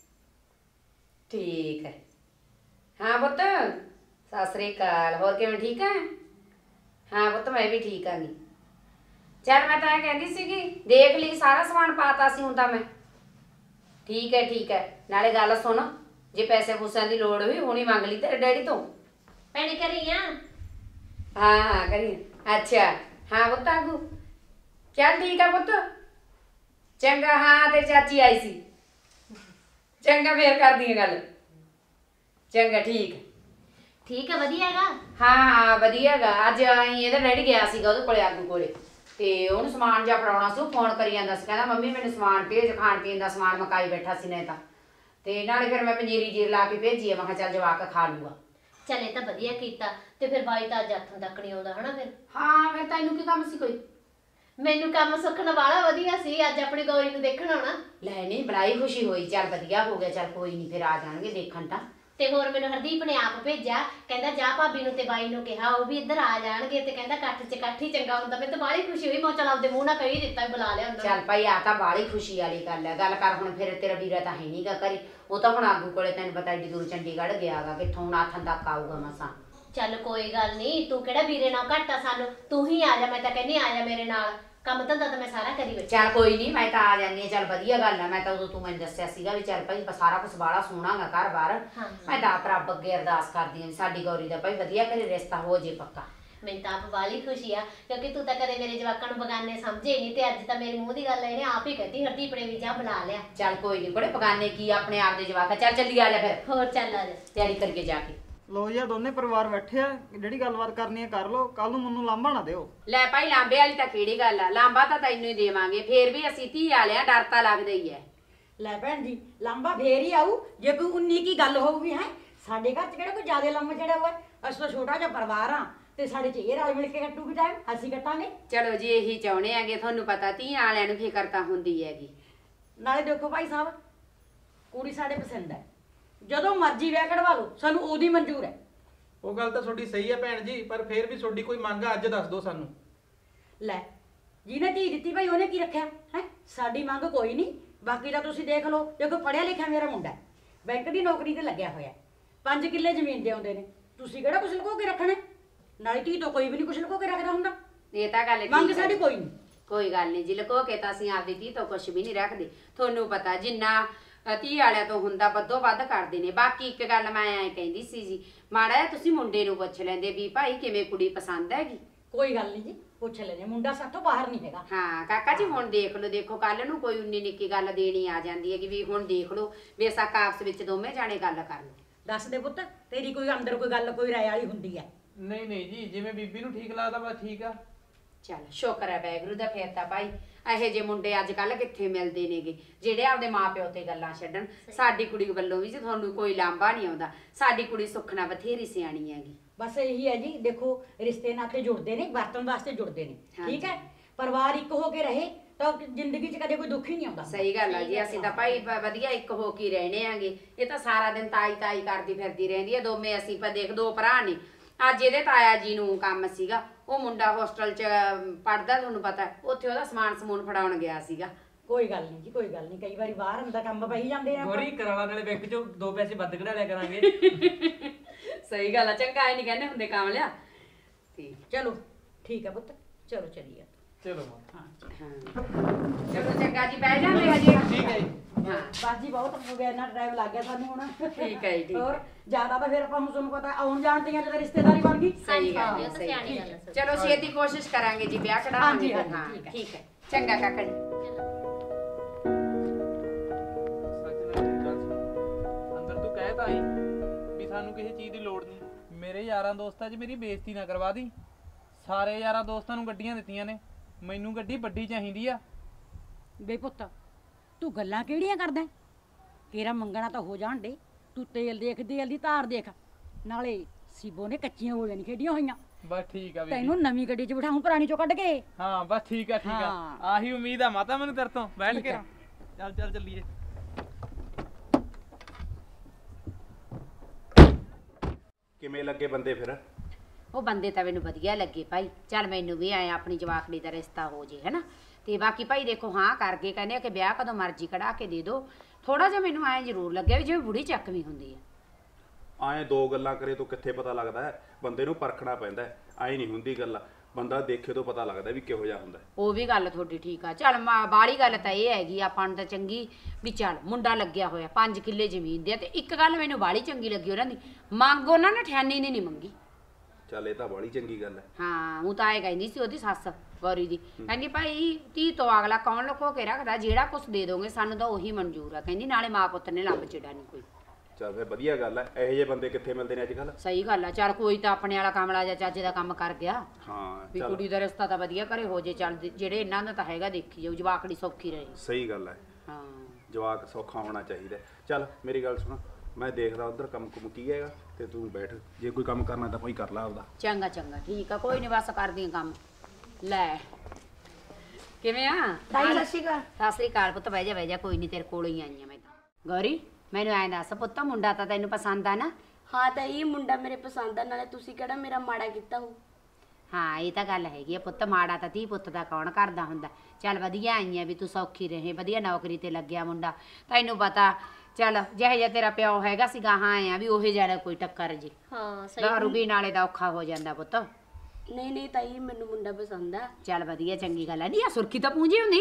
ਠੀਕ ਹੈ। ਹਾਂ ਪੁੱਤ ਸਤਿ ਸ੍ਰੀ ਅਕਾਲ, ਹੋਰ ਕਿਵੇਂ ਠੀਕ ਹੈ? ਹਾਂ ਪੁੱਤ ਮੈਂ ਵੀ ਠੀਕ ਆਂਗੀ। ਚੱਲ ਮੈਂ ਤਾਂ ਇਹ ਕਹਿੰਦੀ ਸੀਗੀ, ਦੇਖ ਲਈ ਸਾਰਾ ਸਮਾਨ ਪਾਤਾ ਸੀ ਹੁਣ ਤਾਂ ਮੈਂ। ਠੀਕ ਹੈ। ਨਾਲੇ ਗੱਲ ਸੁਣ, ਜੇ ਪੈਸੇ ਪੂਸਿਆਂ ਦੀ ਲੋੜ ਹੋਈ ਹੁਣੀ ਮੰਗ ਲਈ ਤੇਰੇ ਡੈਡੀ ਤੋਂ। ਭੈਣੇ ਕਰੀ ਆ? ਹਾਂ ਕਰੀ। ਅੱਛਾ ਹਾਂ ਪੁੱਤ ਆਗੂ, ਚੱਲ ਠੀਕ ਆ ਪੁੱਤ। ਚੰਗਾ, ਹਾਂ ਤੇਰੀ ਚਾਚੀ ਆਈ ਸੀ। ਚੰਗਾ ਫੇਰ ਕਰਦੀ ਆ ਗੱਲ। ਚੰਗਾ ਠੀਕ ਹੈ, ਵਧੀਆ ਹੈਗਾ। ਹਾਂ ਵਧੀਆ ਹੈਗਾ। ਅੱਜ ਇਹਦਾ ਡੈਡੀ ਗਿਆ ਸੀਗਾ ਉਹਦੇ ਕੋਲੇ, ਆਗੂ ਕੋਲੇ, ਤੇ ਉਹਨੂੰ ਸਮਾਨ ਜਿਹਾ ਫੜਾਉਣਾ ਸੀ। ਉਹ ਫੋਨ ਕਰੀ ਜਾਂਦਾ ਸੀ, ਕਹਿੰਦਾ ਮੰਮੀ ਮੈਨੂੰ ਸਮਾਨ ਭੇਜ, ਖਾਣ ਪੀਣ ਦਾ ਸਮਾਨ ਮਕਾਈ ਬੈਠਾ ਸੀ ਨੇ ਤਾਂ। ਤੇ ਨਾਲੇ ਫਿਰ ਮੈਂ ਪੰਜੀਰੀ ਜੀਰ ਲਾ ਕੇ ਭੇਜੀ ਆ, ਮੈਂ ਕਿਹਾ ਚੱਲ ਜਵਾਕ ਖਾ ਲੂਗਾ। ਚੱਲ ਇਹ ਤਾਂ ਵਧੀਆ ਕੀਤਾ। ਤੇ ਫਿਰ ਬਾਈ ਤਾਂ ਅੱਜ ਹੱਥੋਂ ਤੱਕ ਨਹੀਂ ਆਉਂਦਾ ਹਨਾ? ਫਿਰ ਹਾਂ ਫਿਰ ਤੈਨੂੰ ਕੀ ਕੰਮ ਸੀ ਕੋਈ? ਮੈਨੂੰ ਕੰਮ ਸੁੱਖਣ ਵਾਲਾ ਵਧੀਆ ਸੀ, ਅੱਜ ਆਪਣੀ ਗੌਰੀ ਨੂੰ ਦੇਖਣ ਆਉਣਾ। ਲੈ ਨਹੀਂ ਬੜਾਈ ਖੁਸ਼ੀ ਹੋਈ, ਚੱਲ ਵਧੀਆ ਹੋ ਗਿਆ। ਚੱਲ ਕੋਈ ਨਹੀਂ, ਫਿਰ ਆ ਜਾਣਗੇ ਦੇਖਣ ਤਾਂ। ਤੇ ਹੋਰ ਮੈਨੂੰ ਹਰਦੀਪ ਨੇ ਆਪ ਭੇਜਿਆ, ਕਹਿੰਦਾ ਜਾ ਭਾਬੀ ਨੂੰ ਤੇ ਬਾਈ ਨੂੰ ਕਿਹਾ ਉਹ ਵੀ ਇੱਧਰ ਆ ਜਾਣਗੇ, ਤੇ ਕਹਿੰਦਾ ਇਕੱਠ 'ਚ ਇਕੱਠ ਹੀ ਚੰਗਾ ਹੁੰਦਾ। ਮੈਨੂੰ ਤਾਂ ਬਾਹਲੀ ਖੁਸ਼ੀ ਹੋਈ, ਮੈਂ ਚੱਲ ਆਪਦੇ ਮੂੰਹ ਨਾਲ ਕਹੀ ਦਿੱਤਾ, ਬੁਲਾ ਲਿਆ ਹੁੰਦਾ। ਚੱਲ ਭਾਈ ਆ ਤਾਂ ਬਾਹਲੀ ਖੁਸ਼ੀ ਵਾਲੀ ਗੱਲ ਹੈ। ਗੱਲ ਕਰ ਹੁਣ, ਫਿਰ ਤੇਰਾ ਵੀਰਾ ਤਾਂ ਹੈ ਨਹੀਂਗਾ ਘਰੇ, ਉਹ ਤਾਂ ਹੁਣ ਆਗੂ ਕੋਲੇ, ਤੈਨੂੰ ਪਤਾ ਏਡੀ ਦੂਰ ਚੰਡੀਗੜ੍ਹ ਗਿਆਗਾ, ਕਿੱਥੋਂ ਹੁਣ ਆਥਣ ਤੱਕ ਆਊਗਾ ਮਸਾਂ। ਚੱਲ ਕੋਈ ਗੱਲ ਨਹੀਂ, ਤੂੰ ਕਿਹੜਾ ਵੀਰੇ ਨਾਲ ਘੱਟ ਆ ਸਾਨੂੰ, ਤੂੰ ਹੀ ਆ ਜਾ, ਮੈਂ ਤਾਂ ਕਹਿੰਦੀ ਆ ਜਾ ਮੇਰੇ ਨਾਲ, ਕੰਮ ਧੰਦਾ ਤਾਂ ਮੈਂ ਸਾਰਾ ਕਰੀ ਬੈਠੀ। ਚੱਲ ਕੋਈ ਨਹੀਂ, ਮੈਂ ਤਾਂ ਆ ਜਾਂਦੀ ਹਾਂ। ਚੱਲ ਵਧੀਆ ਗੱਲ ਆ। ਮੈਂ ਤਾਂ ਉਦੋਂ ਤੂੰ ਮੈਨੂੰ ਦੱਸਿਆ ਸੀਗਾ ਵੀ ਚੱਲ ਭਾਈ ਸਾਰਾ ਕੁਝ ਬਾਹਲਾ ਸੋਹਣਾਗਾ ਘਰ ਬਾਰ। ਮੈਂ ਤਾਂ ਆਪ ਰੱਬ ਅੱਗੇ ਅਰਦਾਸ ਕਰਦੀ ਹਾਂ ਸਾਡੀ ਗੌਰੀ ਦਾ ਭਾਈ ਵਧੀਆ ਘਰੇ ਰਿਸ਼ਤਾ ਹੋ ਜੇ ਪੱਕਾ। ਮੈਨੂੰ ਤਾਂ ਆਪ ਵਾਲੀ ਖੁਸ਼ੀ ਆ, ਕਿਉਂਕਿ ਤੂੰ ਤਾਂ ਕਦੇ ਮੇਰੇ ਜਵਾਕਾਂ ਨੂੰ ਬਗਾਨੇ ਸਮਝੇ ਨਹੀਂ, ਤੇ ਅੱਜ ਤਾਂ ਮੇਰੇ ਮੂੰਹ ਦੀ ਗੱਲ ਇਹਨੇ ਆਪ ਹੀ ਕਹਤੀ, ਹਰਦੀਪੜੇ ਵੀ ਜਾ ਬੁਲਾ ਲਿਆ। ਚੱਲ ਕੋਈ ਨਹੀਂ ਬੜੇ ਬਗਾਨੇ ਕੀ ਆਪਣੇ ਆਪ ਦੇ ਜਵਾਕ ਆ। ਚੱਲ ਚੱਲੀ ਆ ਜਾ ਫਿਰ, ਹੋਰ ਚੱਲ ਆ ਜਾ। ਤਿਆਰੀ ਕਰਕੇ ਜਾ ਕੇ। ਲੋ ਜੀ, ਦੋਨੇ ਪਰਿਵਾਰ ਬੈਠੇ ਆ, ਜਿਹੜੀ ਗੱਲਬਾਤ ਕਰਨੀ ਹੈ ਕਰ ਲਓ, ਕੱਲ ਨੂੰ ਮੈਨੂੰ ਲਾਂਭਾ ਨਾ ਦਿਓ। ਲੈ ਭਾਈ ਲਾਂਬੇ ਵਾਲੀ ਤਾਂ ਕਿਹੜੀ ਗੱਲ ਆ, ਲਾਂਬਾ ਤਾਂ ਤੈਨੂੰ ਹੀ ਦੇਵਾਂਗੇ, ਫੇਰ ਵੀ ਅਸੀਂ ਧੀ ਵਾਲਿਆਂ ਡਰ ਤਾਂ ਲੱਗਦਾ ਹੀ ਹੈ। ਲੈ ਭੈਣ ਜੀ, ਲਾਂਬਾ ਫੇਰ ਹੀ ਆਊ ਜੇ ਕੋਈ 19 ਕੀ ਗੱਲ ਹੋਊਗੀ। ਹੈ ਸਾਡੇ ਘਰ ਚ ਕਿਹੜਾ ਕੋਈ ਜ਼ਿਆਦਾ ਲੰਮਾ ਚੜਿਆ ਹੋਇਆ, ਅਸੀਂ ਤਾਂ ਛੋਟਾ ਜਿਹਾ ਪਰਿਵਾਰ ਆ, ਤੇ ਸਾਡੇ ਚ ਇਹ ਰਲ ਮਿਲ ਕੇ ਕੱਟੂਗੀ ਟਾਈਮ, ਅਸੀਂ ਕੱਟਾਂਗੇ। ਚਲੋ ਜੀ ਇਹੀ ਚਾਹੁੰਦੇ ਆਂਗੇ, ਤੁਹਾਨੂੰ ਪਤਾ ਧੀਆਂ ਵਾਲਿਆਂ ਨੂੰ ਫਿਕਰ ਤਾਂ ਹੁੰਦੀ ਹੈਗੀ। ਨਾਲੇ ਦੇਖੋ ਭਾਈ ਸਾਹਿਬ, ਕੁੜੀ ਸਾਡੇ ਪਸੰਦ ਹੈ, ਜਦੋਂ ਮਰਜ਼ੀ ਵਿਆਹ ਕਢਵਾ ਲਓ, ਸਾਨੂੰ ਉਹਦੀ ਮਨਜ਼ੂਰ ਹੈ। ਉਹ ਗੱਲ ਤਾਂ ਤੁਹਾਡੀ ਸਹੀ ਹੈ ਭੈਣ ਜੀ, ਪਰ ਫੇਰ ਵੀ ਤੁਹਾਡੀ ਕੋਈ ਮੰਗ ਆ ਅੱਜ ਦੱਸ ਦਿਓ ਸਾਨੂੰ। ਲੈ ਜਿਹਨੇ ਧੀ ਦਿੱਤੀ ਭਾਈ ਉਹਨੇ ਕੀ ਰੱਖਿਆ ਹੈ, ਸਾਡੀ ਮੰਗ ਕੋਈ ਨਹੀਂ, ਬਾਕੀ ਤਾਂ ਤੁਸੀਂ ਦੇਖ ਲਓ। ਦੇਖੋ ਪੜਿਆ ਲਿਖਿਆ ਮੇਰਾ ਮੁੰਡਾ ਹੈ, ਬੈਂਕ ਦੀ ਨੌਕਰੀ ਤੇ ਲੱਗਿਆ ਹੋਇਆ, 5 ਕਿੱਲੇ ਜ਼ਮੀਨ ਦੇ ਆਉਂਦੇ ਨੇ, ਤੁਸੀਂ ਕਿਹੜਾ ਕੁਛ ਲੁਕੋ ਕੇ ਰੱਖਣਾ? ਨਾਲੇ ਧੀ ਤੋਂ ਕੋਈ ਵੀ ਨਹੀਂ ਕੁਛ ਲੁਕੋ ਕੇ ਰੱਖਦਾ ਹੁੰਦਾ। ਇਹ ਤਾਂ ਗੱਲ ਮੰਗ ਠੀਕ ਹੈ। ਸਾਡੀ ਕੋਈ ਨਹੀਂ। ਕੋਈ ਗੱਲ ਨਹੀਂ ਜੀ, ਲੁਕੋ ਕੇ ਤਾਂ ਅਸੀਂ ਆਪਦੀ ਧੀ ਤੋਂ ਕੁਝ ਵੀ ਨਹੀਂ ਰੱਖਦੇ। ਤੁਹਾਨੂੰ ਪਤਾ ਜਿੰਨਾ ਧੀ ਵਾਲਿਆਂ ਤੋਂ ਹੁੰਦਾ ਵੱਧੋ ਵੱਧ ਕਰਦੇ ਨੇ। ਬਾਕੀ ਇੱਕ ਗੱਲ ਮੈਂ ਐਂ ਕਹਿੰਦੀ ਸੀ ਜੀ, ਮਾੜਾ ਜਿਹਾ ਤੁਸੀਂ ਮੁੰਡੇ ਨੂੰ ਪੁੱਛ ਲੈਂਦੇ ਵੀ ਭਾਈ ਕਿਵੇਂ ਕੁੜੀ ਪਸੰਦ ਹੈਗੀ। ਕੋਈ ਗੱਲ ਨਹੀਂ ਜੀ, ਪੁੱਛ ਲੈਣੇ, ਮੁੰਡਾ ਸਾਥੋਂ ਬਾਹਰ ਨਹੀਂ ਹੈਗਾ। ਹਾਂ ਕਾਕਾ ਜੀ, ਹੁਣ ਦੇਖ ਲਓ, ਦੇਖੋ ਕੱਲ ਨੂੰ ਕੋਈ ਉਨੀ ਨਿੱਕੀ ਗੱਲ ਦੇਣੀ ਆ ਜਾਂਦੀ ਹੈ ਕਿ ਵੀ ਹੁਣ ਦੇਖ ਲਓ, ਬੇਸ਼ੱਕ ਆਪਸ ਵਿੱਚ ਦੋਵੇਂ ਜਾਣੇ ਗੱਲ ਕਰ ਲਓ। ਦੱਸ ਦੇ ਪੁੱਤ, ਤੇਰੀ ਕੋਈ ਅੰਦਰ ਕੋਈ ਗੱਲ ਕੋਈ ਰਾਏ ਵਾਲੀ ਹੁੰਦੀ ਹੈ? ਨਹੀਂ ਨਹੀਂ ਜੀ, ਜਿਵੇਂ ਬੀਬੀ ਨੂੰ ਠੀਕ ਲੱਗਦਾ ਬਸ ਠੀਕ ਆ। ਚੱਲ ਸ਼ੁਕਰ ਹੈ ਵਾਹਿਗੁਰੂ ਦਾ, ਫੇਰ ਤਾਂ ਭਾਈ ਇਹੋ ਜਿਹੇ ਮੁੰਡੇ ਅੱਜ ਕੱਲ ਕਿੱਥੇ ਮਿਲਦੇ ਨੇਗੇ ਜਿਹੜੇ ਆਪਦੇ ਮਾਪਿਓ ਤੇ ਗੱਲਾਂ ਛੱਡਣ। ਸਾਡੀ ਕੁੜੀ ਵੱਲੋਂ ਵੀ ਜੇ ਤੁਹਾਨੂੰ ਕੋਈ ਲਾਂਭਾ ਨਹੀਂ ਆਉਂਦਾ, ਸਾਡੀ ਕੁੜੀ ਸੁੱਖ ਨਾਲ ਬਥੇਰੀ ਸਿਆਣੀ ਹੈਗੀ। ਬਸ ਇਹੀ ਹੈ ਜੀ, ਦੇਖੋ ਰਿਸ਼ਤੇ ਨਾਤੇ ਜੁੜਦੇ ਨੇ, ਵਰਤਣ ਵਾਸਤੇ ਜੁੜਦੇ ਨੇ, ਠੀਕ ਹੈ। ਪਰਿਵਾਰ ਇੱਕ ਹੋ ਕੇ ਰਹੇ ਤਾਂ ਜ਼ਿੰਦਗੀ 'ਚ ਕਦੇ ਕੋਈ ਦੁੱਖ ਹੀ ਨਹੀਂ ਆਉਂਦਾ। ਸਹੀ ਗੱਲ ਆ ਜੀ, ਅਸੀਂ ਤਾਂ ਭਾਈ ਵਧੀਆ ਇੱਕ ਹੋ ਕੇ ਰਹਿਣੇ ਆਂਗੇ। ਇਹ ਤਾਂ ਸਾਰਾ ਦਿਨ ਤਾਈ ਤਾਈ ਕਰਦੀ ਫਿਰਦੀ ਰਹਿੰਦੀ ਹੈ, ਦੋਵੇਂ ਅਸੀਂ ਦੇਖ ਦੋ ਭਰਾ ਨੇ। ਅੱਜ ਇਹਦੇ ਤਾਇਆ ਜੀ ਨੂੰ ਕੰਮ ਸੀਗਾ, ਉਹ ਮੁੰਡਾ ਹੋਸਟਲ 'ਚ ਪੜਦਾ, ਤੁਹਾਨੂੰ ਪਤਾ ਉੱਥੇ ਉਹਦਾ ਸਮਾਨ ਸਮੂਨ ਫੜਾਉਣ ਗਿਆ ਸੀਗਾ। ਕੋਈ ਗੱਲ ਨਹੀਂ ਜੀ, ਕੋਈ ਗੱਲ ਨਹੀਂ, ਕਈ ਵਾਰੀ ਬਾਹਰ ਅੰਦਰ ਕੰਮ ਪਈ ਜਾਂਦੇ ਆ। ਗੋਰੀ ਕਰਾਲਾ ਨਾਲੇ ਬੈਂਕ ਚੋਂ 2 ਪੈਸੇ ਵੱਧ ਕਢਾ ਲਿਆ ਕਰਾਂਗੇ। ਸਹੀ ਗੱਲ ਆ, ਚੰਗਾ ਇਹ ਨਹੀਂ ਕਹਿੰਦੇ ਹੁੰਦੇ ਕੰਮ ਲਿਆ। ਠੀਕ ਚਲੋ ਠੀਕ ਹੈ ਪੁੱਤ, ਚਲੋ ਚਲੀਏ। ਚਲੋ ਹਾਂ ਚਲੋ ਚੰਗਾ ਜੀ, ਬਹਿ ਜਾਂਦੇ ਹਜੇ। ਠੀਕ ਹੈ ਜੀ। ਹਾਂ ਬਾਜੀ ਬਹੁਤ ਹੋ ਗਿਆ, ਇੰਨਾ ਟਾਈਮ ਲੱਗ ਗਿਆ ਸਾਨੂੰ ਹੁਣ। ਠੀਕ ਹੈ ਜੀ, ਠੀਕ ਹੋਰ ਹੈ। ਜ਼ਿਆਦਾ ਤਾਂ ਫਿਰ ਆਪਾਂ ਨੂੰ ਤੁਹਾਨੂੰ ਪਤਾ ਆਉਣ ਜਾਣ ਦੀਆਂ ਜਦੋਂ ਰਿਸ਼ਤੇਦਾਰੀ ਬਣ ਗਈ। ਸਹੀ ਗੱਲ ਹੈ, ਉਹ ਤਾਂ ਸਹੀ ਸਿਆਣੀ ਗੱਲ ਗੱਲ ਹੈ। ਹੈ। ਚਲੋ ਛੇਤੀ ਕੋਸ਼ਿਸ਼ ਕਰਾਂਗੇ ਜੀ, ਵਿਆਹ ਕਢਾਵਾਂਗੇ। ਹਾਂਜੀ, ਹਾਂ ਠੀਕ ਹੈ। ਠੀਕ ਹੈ, ਚੰਗਾ ਕਾਕਾ ਜੀ। ਸੱਚ ਨਾਲ ਮੇਰੀ ਗੱਲ ਸੁਣ, ਅੰਦਰ ਤੂੰ ਕਹਿ ਤਾਂ ਆਈ ਵੀ ਸਾਨੂੰ ਕਿਸੇ ਚੀਜ਼ ਦੀ ਲੋੜ ਨਹੀਂ। ਮੇਰੇ ਯਾਰਾਂ ਦੋਸਤਾਂ 'ਚ ਮੇਰੀ ਬੇਇੱਜ਼ਤੀ ਨਾ ਕਰਵਾ ਦੀ। ਸਾਰੇ ਯਾਰਾਂ ਦੋਸਤਾਂ ਨੂੰ ਗੱਡੀਆਂ ਦਿੱਤੀਆਂ ਨੇ, ਮੈਨੂੰ ਗੱਡੀ ਵੱਡੀ ਚਾਹੀਦੀ ਆ। ਬੇ ਪੁੱਤ, ਤੂੰ ਗੱਲਾਂ ਕਿਹੜੀਆਂ ਕਰਦਾ? ਤੇਰਾ ਮੰਗਣਾ ਤਾਂ ਹੋ ਜਾਣ ਦੇ, ਤੂੰ ਤੇਲ ਦੇਖ, ਤੇਲ ਦੀ ਧਾਰ ਦੇਖ। ਨਾਲੇ ਸੀਬੋ ਨੇ ਕੱਚੀਆਂ ਗੋਲੀਆਂ ਨਹੀਂ ਖੇਡੀਆਂ ਹੋਈਆਂ, ਬਸ ਠੀਕ ਆ ਬੀਬੀ। ਤੈਨੂੰ ਨਵੀਂ ਗੱਡੀ 'ਚ ਬਿਠਾਉਂ, ਪੁਰਾਣੀ 'ਚੋਂ ਕੱਢ ਕੇ। ਹਾਂ ਬਸ ਠੀਕ ਆ, ਠੀਕ ਆ। ਹਾਂ। ਆਹੀ ਉਮੀਦ ਆ ਮਾਤਾ ਮੈਨੂੰ ਤੇਰੇ ਤੋਂ, ਬੈਠ ਠੀਕ ਕੇ। ਆ। ਚੱਲ ਚੱਲ ਚੱਲੀਏ। ਕਿਵੇਂ ਲੱਗੇ ਬੰਦੇ ਫਿਰ? ਉਹ ਬੰਦੇ ਤਾਂ ਮੈਨੂੰ ਵਧੀਆ ਲੱਗੇ ਭਾਈ। ਚੱਲ ਮੈਨੂੰ ਵੀ ਆਏ ਆਪਣੀ ਜਵਾਕੜੀ ਦਾ ਰਿਸ਼ਤਾ ਹੋ ਜੇ, ਹੈਨਾ। ਤੇ ਬਾਕੀ ਭਾਈ ਦੇਖੋ, ਹਾਂ ਕਰਕੇ ਕਹਿੰਦੇ ਆ ਕਿ ਵਿਆਹ ਕਦੋਂ ਮਰਜ਼ੀ ਕਢਾ ਕੇ ਦੇ ਦਿਓ। ਥੋੜਾ ਜਿਹਾ ਮੈਨੂੰ ਐਂ ਜ਼ਰੂਰ ਲੱਗਿਆ ਵੀ ਜਿਵੇਂ ਬੁੜੀ ਚੱਕਵੀਂ ਹੁੰਦੀ ਆ। ਐਂ ਦੋ ਗੱਲਾਂ ਕਰੇ ਤੋਂ ਕਿੱਥੇ ਪਤਾ ਲੱਗਦਾ ਹੈ, ਬੰਦੇ ਨੂੰ ਪਰਖਣਾ ਪੈਂਦਾ ਹੈ। ਐਂ ਨਹੀਂ ਹੁੰਦੀ ਗੱਲ, ਬੰਦਾ ਦੇਖੇ ਤੋਂ ਪਤਾ ਲੱਗਦਾ ਵੀ ਕਿਹੋ ਜਿਹਾ ਹੁੰਦਾ। ਉਹ ਵੀ ਗੱਲ ਤੁਹਾਡੀ ਠੀਕ ਆ। ਚੱਲ ਬਾਹਲੀ ਗੱਲ ਤਾਂ ਇਹ ਹੈਗੀ, ਆਪਾਂ ਨੂੰ ਤਾਂ ਚੰਗੀ ਵੀ ਚੱਲ ਮੁੰਡਾ ਲੱਗਿਆ ਹੋਇਆ, 5 ਕਿੱਲੇ ਜ਼ਮੀਨ ਦੇ। ਤੇ ਇੱਕ ਗੱਲ ਮੈਨੂੰ ਬਾਹਲੀ ਚੰਗੀ ਲੱਗੀ ਉਹਨਾਂ ਦੀ, ਮੰਗ ਉਹਨਾਂ ਨੇ 98 ਦੀ ਨਹੀਂ ਮੰਗੀ। ਚੱਲ ਇਹ ਤਾਂ ਬੜੀ ਚੰਗੀ ਗੱਲ ਹੈ। ਹਾਂ, ਉਹ ਤਾਂ ਇਹ ਕਹਿੰਦੀ ਸੀ ਉਹਦੀ ਸੱਸ ਗੌਰੀ ਦੀ, ਕਹਿੰਦੀ ਭਾਈ ਧੀ ਤੋਂ ਅਗਲਾ ਕੌਣ ਲੁਕੋ ਕੇ ਰੱਖਦਾ, ਜਿਹੜਾ ਕੁਛ ਦੇ ਦੋਗੇ ਸਾਨੂੰ ਤਾਂ ਉਹੀ ਮਨਜ਼ੂਰ ਆ। ਕਹਿੰਦੀ ਨਾਲੇ ਮਾਂ ਪੁੱਤ ਨੇ ਲੱਭ ਚਿੜਾ ਨਹੀਂ ਕੋਈ। ਚੱਲ ਫਿਰ ਵਧੀਆ ਗੱਲ ਹੈ, ਇਹੋ ਜਿਹੇ ਬੰਦੇ ਕਿੱਥੇ ਮਿਲਦੇ ਨੇ ਅੱਜ ਕੱਲ। ਸਹੀ ਗੱਲ ਆ। ਚੱਲ ਕੋਈ ਤਾਂ ਆਪਣੇ ਵਾਲਾ ਕਮਲਾ ਜਾਂ ਚੱਜ ਦਾ ਕੰਮ ਕਰ ਗਿਆ ਹਾਂ ਵੀ ਚੱਲ ਕੁੜੀ ਦਾ ਰਿਸ਼ਤਾ ਤਾਂ ਵਧੀਆ ਘਰੇ ਹੋ ਜੇ। ਚੱਲ ਜਿਹੜੇ ਇਹਨਾਂ ਦਾ ਤਾਂ ਹੈਗਾ ਦੇਖੀ ਜਾਊ, ਜਵਾਕੜੀ ਸੌਖੀ ਰਹੇ। ਸਹੀ ਗੱਲ ਹੈ, ਹਾਂ ਜਵਾਕ ਸੌਖਾ ਹੋਣਾ ਚਾਹੀਦਾ। ਚੱਲ ਮੇਰੀ ਗੱਲ ਸੁਣ, ਮੈਂ ਦੇਖਦਾ ਉਧਰ ਕੰਮ ਕੁਮ ਕੀ ਹੈਗਾ, ਤੇ ਤੂੰ ਬੈਠ, ਜੇ ਕੋਈ ਕੰਮ ਕਰਨਾ ਤਾਂ ਕੋਈ ਕਰ ਲਾ ਆਪਦਾ। ਚੰਗਾ ਚੰਗਾ, ਠੀਕ ਆ, ਕੋਈ ਨਹੀਂ, ਬਸ ਕਰਦੀ ਆ ਕੰਮ। ਲੈ ਕਿਵੇਂ ਆ ਤਾਈ ਸਤਿ ਸ਼੍ਰੀ ਅਕਾਲ। ਸਤਿ ਸ੍ਰੀ ਅਕਾਲ ਪੁੱਤ, ਬਹਿ ਜਾ ਬਹਿ ਜਾ, ਕੋਈ ਨਹੀਂ, ਤੇਰੇ ਕੋਲ ਹੀ ਆਈ ਆ ਮੈਂ ਤਾਂ। ਗੌਰੀ ਮੈਨੂੰ ਐਂ ਦੱਸ ਪੁੱਤ, ਮੁੰਡਾ ਤਾਂ ਤੈਨੂੰ ਪਸੰਦ ਆ ਨਾ? ਹਾਂ ਤਾਈ, ਮੁੰਡਾ ਮੇਰੇ ਪਸੰਦ ਆ, ਨਾਲੇ ਤੁਸੀਂ ਕਿਹੜਾ ਮੇਰਾ ਮਾੜਾ ਕੀਤਾ ਹੋ? ਹਾਂ ਇਹ ਤਾਂ ਗੱਲ ਹੈਗੀ ਆ ਪੁੱਤ, ਮਾੜਾ ਤਾਂ ਧੀ ਪੁੱਤ ਦਾ ਕੌਣ ਕਰਦਾ ਹੁੰਦਾ। ਚੱਲ ਵਧੀਆ ਆਈ ਆ ਵੀ ਤੂੰ ਸੌਖੀ ਰਹੇ, ਵਧੀਆ ਨੌਕਰੀ ਤੇ ਲੱਗਿਆ ਮੁੰਡਾ। ਤੈਨੂੰ ਪਤਾ ਚੱਲ ਜਿਹੋ ਜਿਹਾ ਤੇਰਾ ਪਿਓ ਹੈਗਾ ਸੀਗਾ, ਹਾਂ ਆ ਵੀ ਉਹੇ ਜਿਹੜਾ ਕੋਈ ਟੱਕਰ ਜੀ। ਹਾਂ ਸਹੀ। ਦਾਰੂ ਪੀਣ ਵਾਲੇ ਦਾ ਔਖਾ ਹੋ ਜਾਂਦਾ ਪੁੱਤ। ਨਹੀਂ ਨਹੀਂ ਤਾਈ ਮੈਨੂੰ ਮੁੰਡਾ ਪਸੰਦ ਆ। ਚੱਲ ਵਧੀਆ ਚੰਗੀ ਗੱਲ ਆ। ਨਹੀਂ ਆ ਸੁਰਖੀ ਤਾਂ ਪੂੰਝੀ ਹੁੰਦੀ।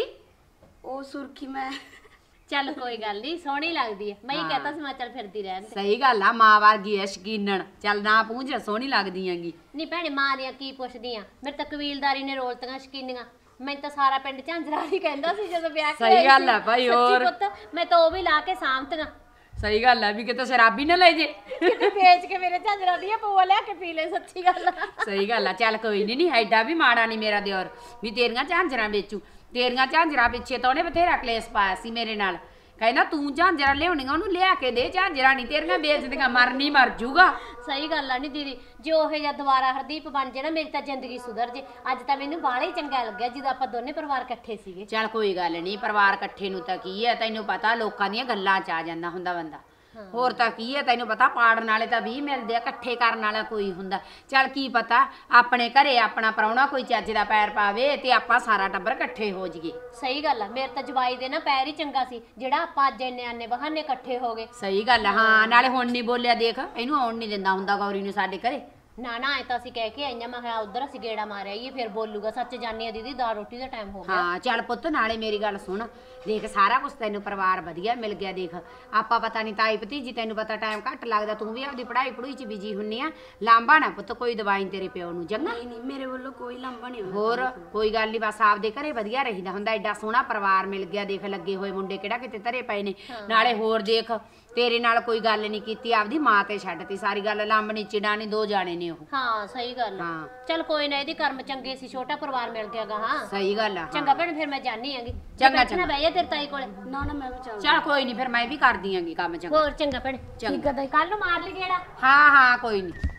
ਉਹ ਸੁਰਖੀ ਮੈਂ ਚੱਲ ਕੋਈ ਗੱਲ ਨਹੀਂ, ਸੋਹਣੀ ਲੱਗਦੀ ਹੈ। ਮੈਂ ਹੀ ਕਹਤਾ ਸੀ ਮੈਂ ਚੱਲ ਫਿਰਦੀ ਰਹਿਣ ਦੇ। ਸਹੀ ਗੱਲ ਆ, ਮਾਂ ਵਰਗੀ ਐ ਸ਼ਕੀਨਣ। ਚੱਲ ਨਾ ਪੂੰਝ, ਸੋਹਣੀ ਲੱਗਦੀ ਹੈਗੀ। ਨਹੀਂ ਭੈਣੇ ਮਾਂ ਦੀਆਂ ਕੀ ਪੁੱਛਦੀਆਂ, ਮੇਰੇ ਤਾਂ ਕਬੀਲਦਾਰੀ ਨੇ ਰੋਲਤੀਆਂ ਸ਼ਕੀਨੀਆਂ। ਮੈਨੂੰ ਤਾਂ ਸਾਰਾ ਪਿੰਡ ਝਾਂਜਰਾ ਹੀ ਕਹਿੰਦਾ ਸੀ ਜਦੋਂ ਵਿਆਹ ਕੇ ਸਹੀ ਗੱਲ ਆ ਭਾਈ, ਹੋਰ ਪੁੱਤ ਮੈਂ ਤਾਂ ਉਹ ਵੀ ਲਾ ਕੇ ਸਾਂਭਤੀਆਂ। ਸਹੀ ਗੱਲ ਆ ਵੀ ਕਿਤੇ ਸ਼ਰਾਬੀ ਨਾ ਲੈ ਜੇ, ਕਿਤੇ ਵੇਚ ਕੇ ਮੇਰੇ ਝਾਂਜਰਾ ਦੀਆਂ ਪੂਆ ਲਿਆ ਕੇ ਪੀ ਲੈ। ਸੱਚੀ ਗੱਲ ਆ। ਸਹੀ ਗੱਲ ਆ। ਚੱਲ ਕੋਈ ਨਹੀਂ, ਐਡਾ ਵੀ ਮਾੜਾ ਨਹੀਂ ਮੇਰਾ ਦਿਓਰ ਵੀ ਤੇਰੀਆਂ ਝਾਂਜਰਾਂ ਵੇਚੂ। ਤੇਰੀਆਂ ਝਾਂਜਰਾਂ ਪਿੱਛੇ ਤਾਂ ਉਹਨੇ ਬਥੇਰਾ ਕਲੇਸ਼ ਪਾਇਆ ਸੀ ਮੇਰੇ ਨਾਲ। ਕਹਿੰਦਾ ਤੂੰ ਝਾਂਜਰਾਂ ਲਿਆਉਣੀਆਂ ਉਹਨੂੰ ਲਿਆ ਕੇ ਦੇ, ਝਾਂਜਰਾਂ ਨਹੀਂ ਤੇਰੀਆਂ ਵੇਚਦੀਆਂ, ਮਰਨੀ ਮਰ ਜੂਗਾ। ਸਹੀ ਗੱਲ ਆ। ਨਹੀਂ ਦੀਦੀ ਜੇ ਉਹੇ ਜਿਹਾ ਦੁਬਾਰਾ ਹਰਦੀਪ ਬਣ ਜੇ ਨਾ, ਮੇਰੀ ਤਾਂ ਜ਼ਿੰਦਗੀ ਸੁਧਰ ਜੇ। ਅੱਜ ਤਾਂ ਮੈਨੂੰ ਬਾਹਲਾ ਹੀ ਚੰਗਾ ਲੱਗਿਆ ਜਦੋਂ ਆਪਾਂ ਦੋਨੇ ਪਰਿਵਾਰ ਇਕੱਠੇ ਸੀਗੇ। ਚੱਲ ਕੋਈ ਗੱਲ ਨਹੀਂ, ਪਰਿਵਾਰ ਇਕੱਠੇ ਨੂੰ ਤਾਂ ਕੀ ਹੈ, ਤੈਨੂੰ ਪਤਾ ਲੋਕਾਂ ਦੀਆਂ ਗੱਲਾਂ 'ਚ ਆ ਜਾਂਦਾ ਹੁੰਦਾ ਬੰਦਾ। ਹੋਰ ਤਾਂ ਕੀ ਹੈ, ਤੈਨੂੰ ਪਤਾ ਪਾੜਨ ਵਾਲੇ ਤਾਂ 20 ਮਿਲਦੇ ਆ, ਇਕੱਠੇ ਕਰਨ ਵਾਲਾ ਕੋਈ ਹੁੰਦਾ। ਚੱਲ ਕੀ ਪਤਾ ਆਪਣੇ ਘਰੇ ਆਪਣਾ ਪ੍ਰਾਹੁਣਾ ਕੋਈ ਚੱਜ ਦਾ ਪੈਰ ਪਾਵੇ ਤੇ ਆਪਾਂ ਸਾਰਾ ਟੱਬਰ ਇਕੱਠੇ ਹੋ ਜਾਈਏ। ਸਹੀ ਗੱਲ ਆ। ਮੇਰੇ ਤਾਂ ਜਵਾਈ ਦੇ ਨਾ ਪੈਰ ਹੀ ਚੰਗਾ ਸੀ ਜਿਹੜਾ ਆਪਾਂ ਅੱਜ ਇੰਨੇ ਆਨੇ ਬਹਾਨੇ ਇਕੱਠੇ ਹੋ ਗਏ। ਸਹੀ ਗੱਲ ਆ। ਹਾਂ ਨਾਲੇ ਹੁਣ ਨਹੀਂ ਬੋਲਿਆ, ਦੇਖ ਇਹਨੂੰ ਆਉਣ ਨਹੀਂ ਦਿੰਦਾ ਹੁੰਦਾ ਗੌਰੀ ਨੂੰ ਸਾਡੇ ਘਰੇ। ਨਾ ਨਾ ਐ ਤਾਂ ਅਸੀਂ ਕਹਿ ਕੇ ਆਈਆਂ, ਮੈਂ ਕਿਹਾ ਉਧਰ ਅਸੀਂ ਗੇੜਾ ਮਾਰਿਆ ਇਹ ਫਿਰ ਬੋਲੂਗਾ। ਸੱਚ ਜਾਣੀ ਆ ਦੀਦੀ, ਦਾਲ ਰੋਟੀ ਦਾ ਟਾਈਮ ਹੋ ਗਿਆ। ਹਾਂ ਚੱਲ ਪੁੱਤ, ਨਾਲੇ ਮੇਰੀ ਗੱਲ ਸੁਣ, ਦੇਖ ਸਾਰਾ ਕੁਛ ਤੈਨੂੰ ਪਰਿਵਾਰ ਵਧੀਆ ਮਿਲ ਗਿਆ। ਦੇਖ ਆਪਾਂ ਪਤਾ ਨਹੀਂ ਤਾਈ ਭਤੀਜੀ, ਤੈਨੂੰ ਪਤਾ ਟਾਈਮ ਘੱਟ ਲੱਗਦਾ, ਤੂੰ ਵੀ ਆਪਦੀ ਪੜ੍ਹਾਈ ਪੜੂਈ 'ਚ ਬਿਜੀ ਹੁੰਨੀ ਆ। ਲਾਂਬਾ ਨਾ ਪੁੱਤ ਕੋਈ ਦਵਾਈ ਤੇਰੇ ਪਿਓ ਨੂੰ, ਚੰਗਾ? ਨਹੀਂ ਨਹੀਂ ਮੇਰੇ ਵੱਲੋਂ ਕੋਈ ਲਾਂਭਾ ਨਹੀਂ ਹੋਇਆ। ਹੋਰ ਕੋਈ ਗੱਲ ਨਹੀਂ, ਬਸ ਆਪਦੇ ਘਰੇ ਵਧੀਆ ਰਹੀਦਾ ਹੁੰਦਾ। ਐਡਾ ਸੋਹਣਾ ਪਰਿਵਾਰ ਮਿਲ ਗਿਆ। ਦੇਖ ਲੱਗੇ ਹੋਏ ਮੁੰਡੇ ਕਿਹੜਾ ਕਿਤੇ ਧਰੇ ਪਏ ਨੇ। ਨਾਲੇ ਹੋਰ ਦੇਖ ਤੇਰੇ ਨਾਲ ਕੋਈ ਗੱਲ ਨਹੀਂ ਕੀਤੀ, ਆਪਦੀ ਮਾਂ ਤੇ ਛੱਡਤੀ ਸਾਰੀ ਗੱਲ। ਲਾਂਬਣੀ ਚਿੜਾ ਨਹੀਂ, ਦੋ ਜਾਣੇ ਨੇ ਉਹ। ਹਾਂ ਸਹੀ ਗੱਲ ਆ। ਹਾਂ। ਚੱਲ ਕੋਈ ਨਾ, ਇਹਦੀ ਕਰਮ ਚੰਗੇ ਸੀ, ਛੋਟਾ ਪਰਿਵਾਰ ਮਿਲ ਗਿਆਗਾ। ਹਾਂ ਸਹੀ ਗੱਲ ਆ। ਚੰਗਾ ਭੈਣ, ਫਿਰ ਮੈਂ ਜਾਣੀ ਆਂਗੀ। ਚੰਗਾ ਚੰਗਾ ਬਹਿ ਜਾ ਤੇਰੇ ਤਾਈ ਕੋਲੇ। ਨਾ ਨਾ ਮੈਂ ਵੀ ਚੱਲ। ਚੱਲ ਕੋਈ ਨਹੀਂ, ਫਿਰ ਮੈਂ ਵੀ ਕਰਦੀ ਆਂਗੀ ਕੰਮ। ਚੰਗਾ ਹੋਰ ਚੰਗਾ ਭੈਣ, ਠੀਕ ਆ ਤਾਈ, ਕੱਲ ਨੂੰ ਮਾਰ ਲਈ ਗੇੜਾ। ਹਾਂ ਹਾਂ ਕੋਈ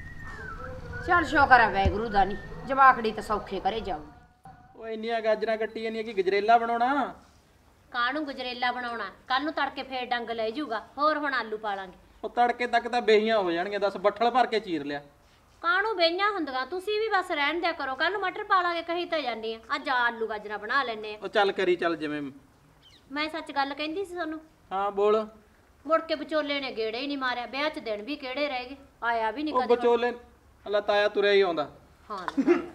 ਨਹੀਂ। ਚੱਲ ਸ਼ੁਕਰ ਆ ਵਾਹਿਗੁਰੂ ਦਾ, ਨਹੀਂ ਜਵਾਖੜੀ ਤਾਂ ਸੌਖੇ ਘਰੇ ਜਾਊ। ਉਹ ਇੰਨੀਆਂ ਗਾਜਰਾਂ ਕੱਟੀਆਂ ਨਹੀਂ ਕਿ ਗਜਰੇਲਾ ਬਣਾਉਣਾ। ਕਾਹਨੂੰ ਗਜਰੇਲਾ ਬਣਾਉਣਾ, ਕੱਲ ਨੂੰ ਤੜਕੇ ਫੇਰ ਡੰਗ ਲੈ ਜਾਊਗਾ। ਹੋਰ ਹੁਣ ਆਲੂ ਪਾ ਲਾਂਗੇ। ਉਹ ਤੜਕੇ ਤੱਕ ਤਾਂ ਬੇਹੀਆਂ ਹੋ ਜਾਣਗੀਆਂ। ਦੱਸ ਬੱਠਲ ਭਰ ਕੇ ਚੀਰ ਲਿਆ। ਕਾਹਨੂੰ ਬਈਆਂ ਹੁੰਦੀਆਂ, ਤੁਸੀਂ ਵੀ ਬਸ ਰਹਿਣ ਦਿਆ ਕਰੋ। ਕੱਲ ਨੂੰ ਮਟਰ ਪਾ ਲਾਂਗੇ, ਕਹੀ ਤਾਂ ਜਾਂਦੀ ਆ। ਅੱਜ ਆਲੂ ਗਾਜਰਾਂ ਬਣਾ ਲੈਣੇ ਆ। ਉਹ ਚੱਲ ਕਰੀ ਚੱਲ ਜਿਵੇਂ। ਮੈਂ ਸੱਚ ਗੱਲ ਕਹਿੰਦੀ ਸੀ ਤੁਹਾਨੂੰ। ਹਾਂ ਬੋਲ। ਮੁੜ ਕੇ ਵਿਚੋਲੇ ਨੇ ਗੇੜੇ ਹੀ ਨਹੀਂ ਮਾਰਿਆ। ਵਿਆਹ 'ਚ ਦਿਨ ਵੀ ਕਿਹੜੇ ਰਹਿ ਗਏ, ਆਇਆ ਵੀ ਨਹੀਂ ਉਹ ਕਦੇ। ਵਿਚੋਲੇ ਅੱਲਾ ਤਾਇਆ ਤੁਰਿਆ ਹੀ ਆਉਂਦਾ। ਹਾਂ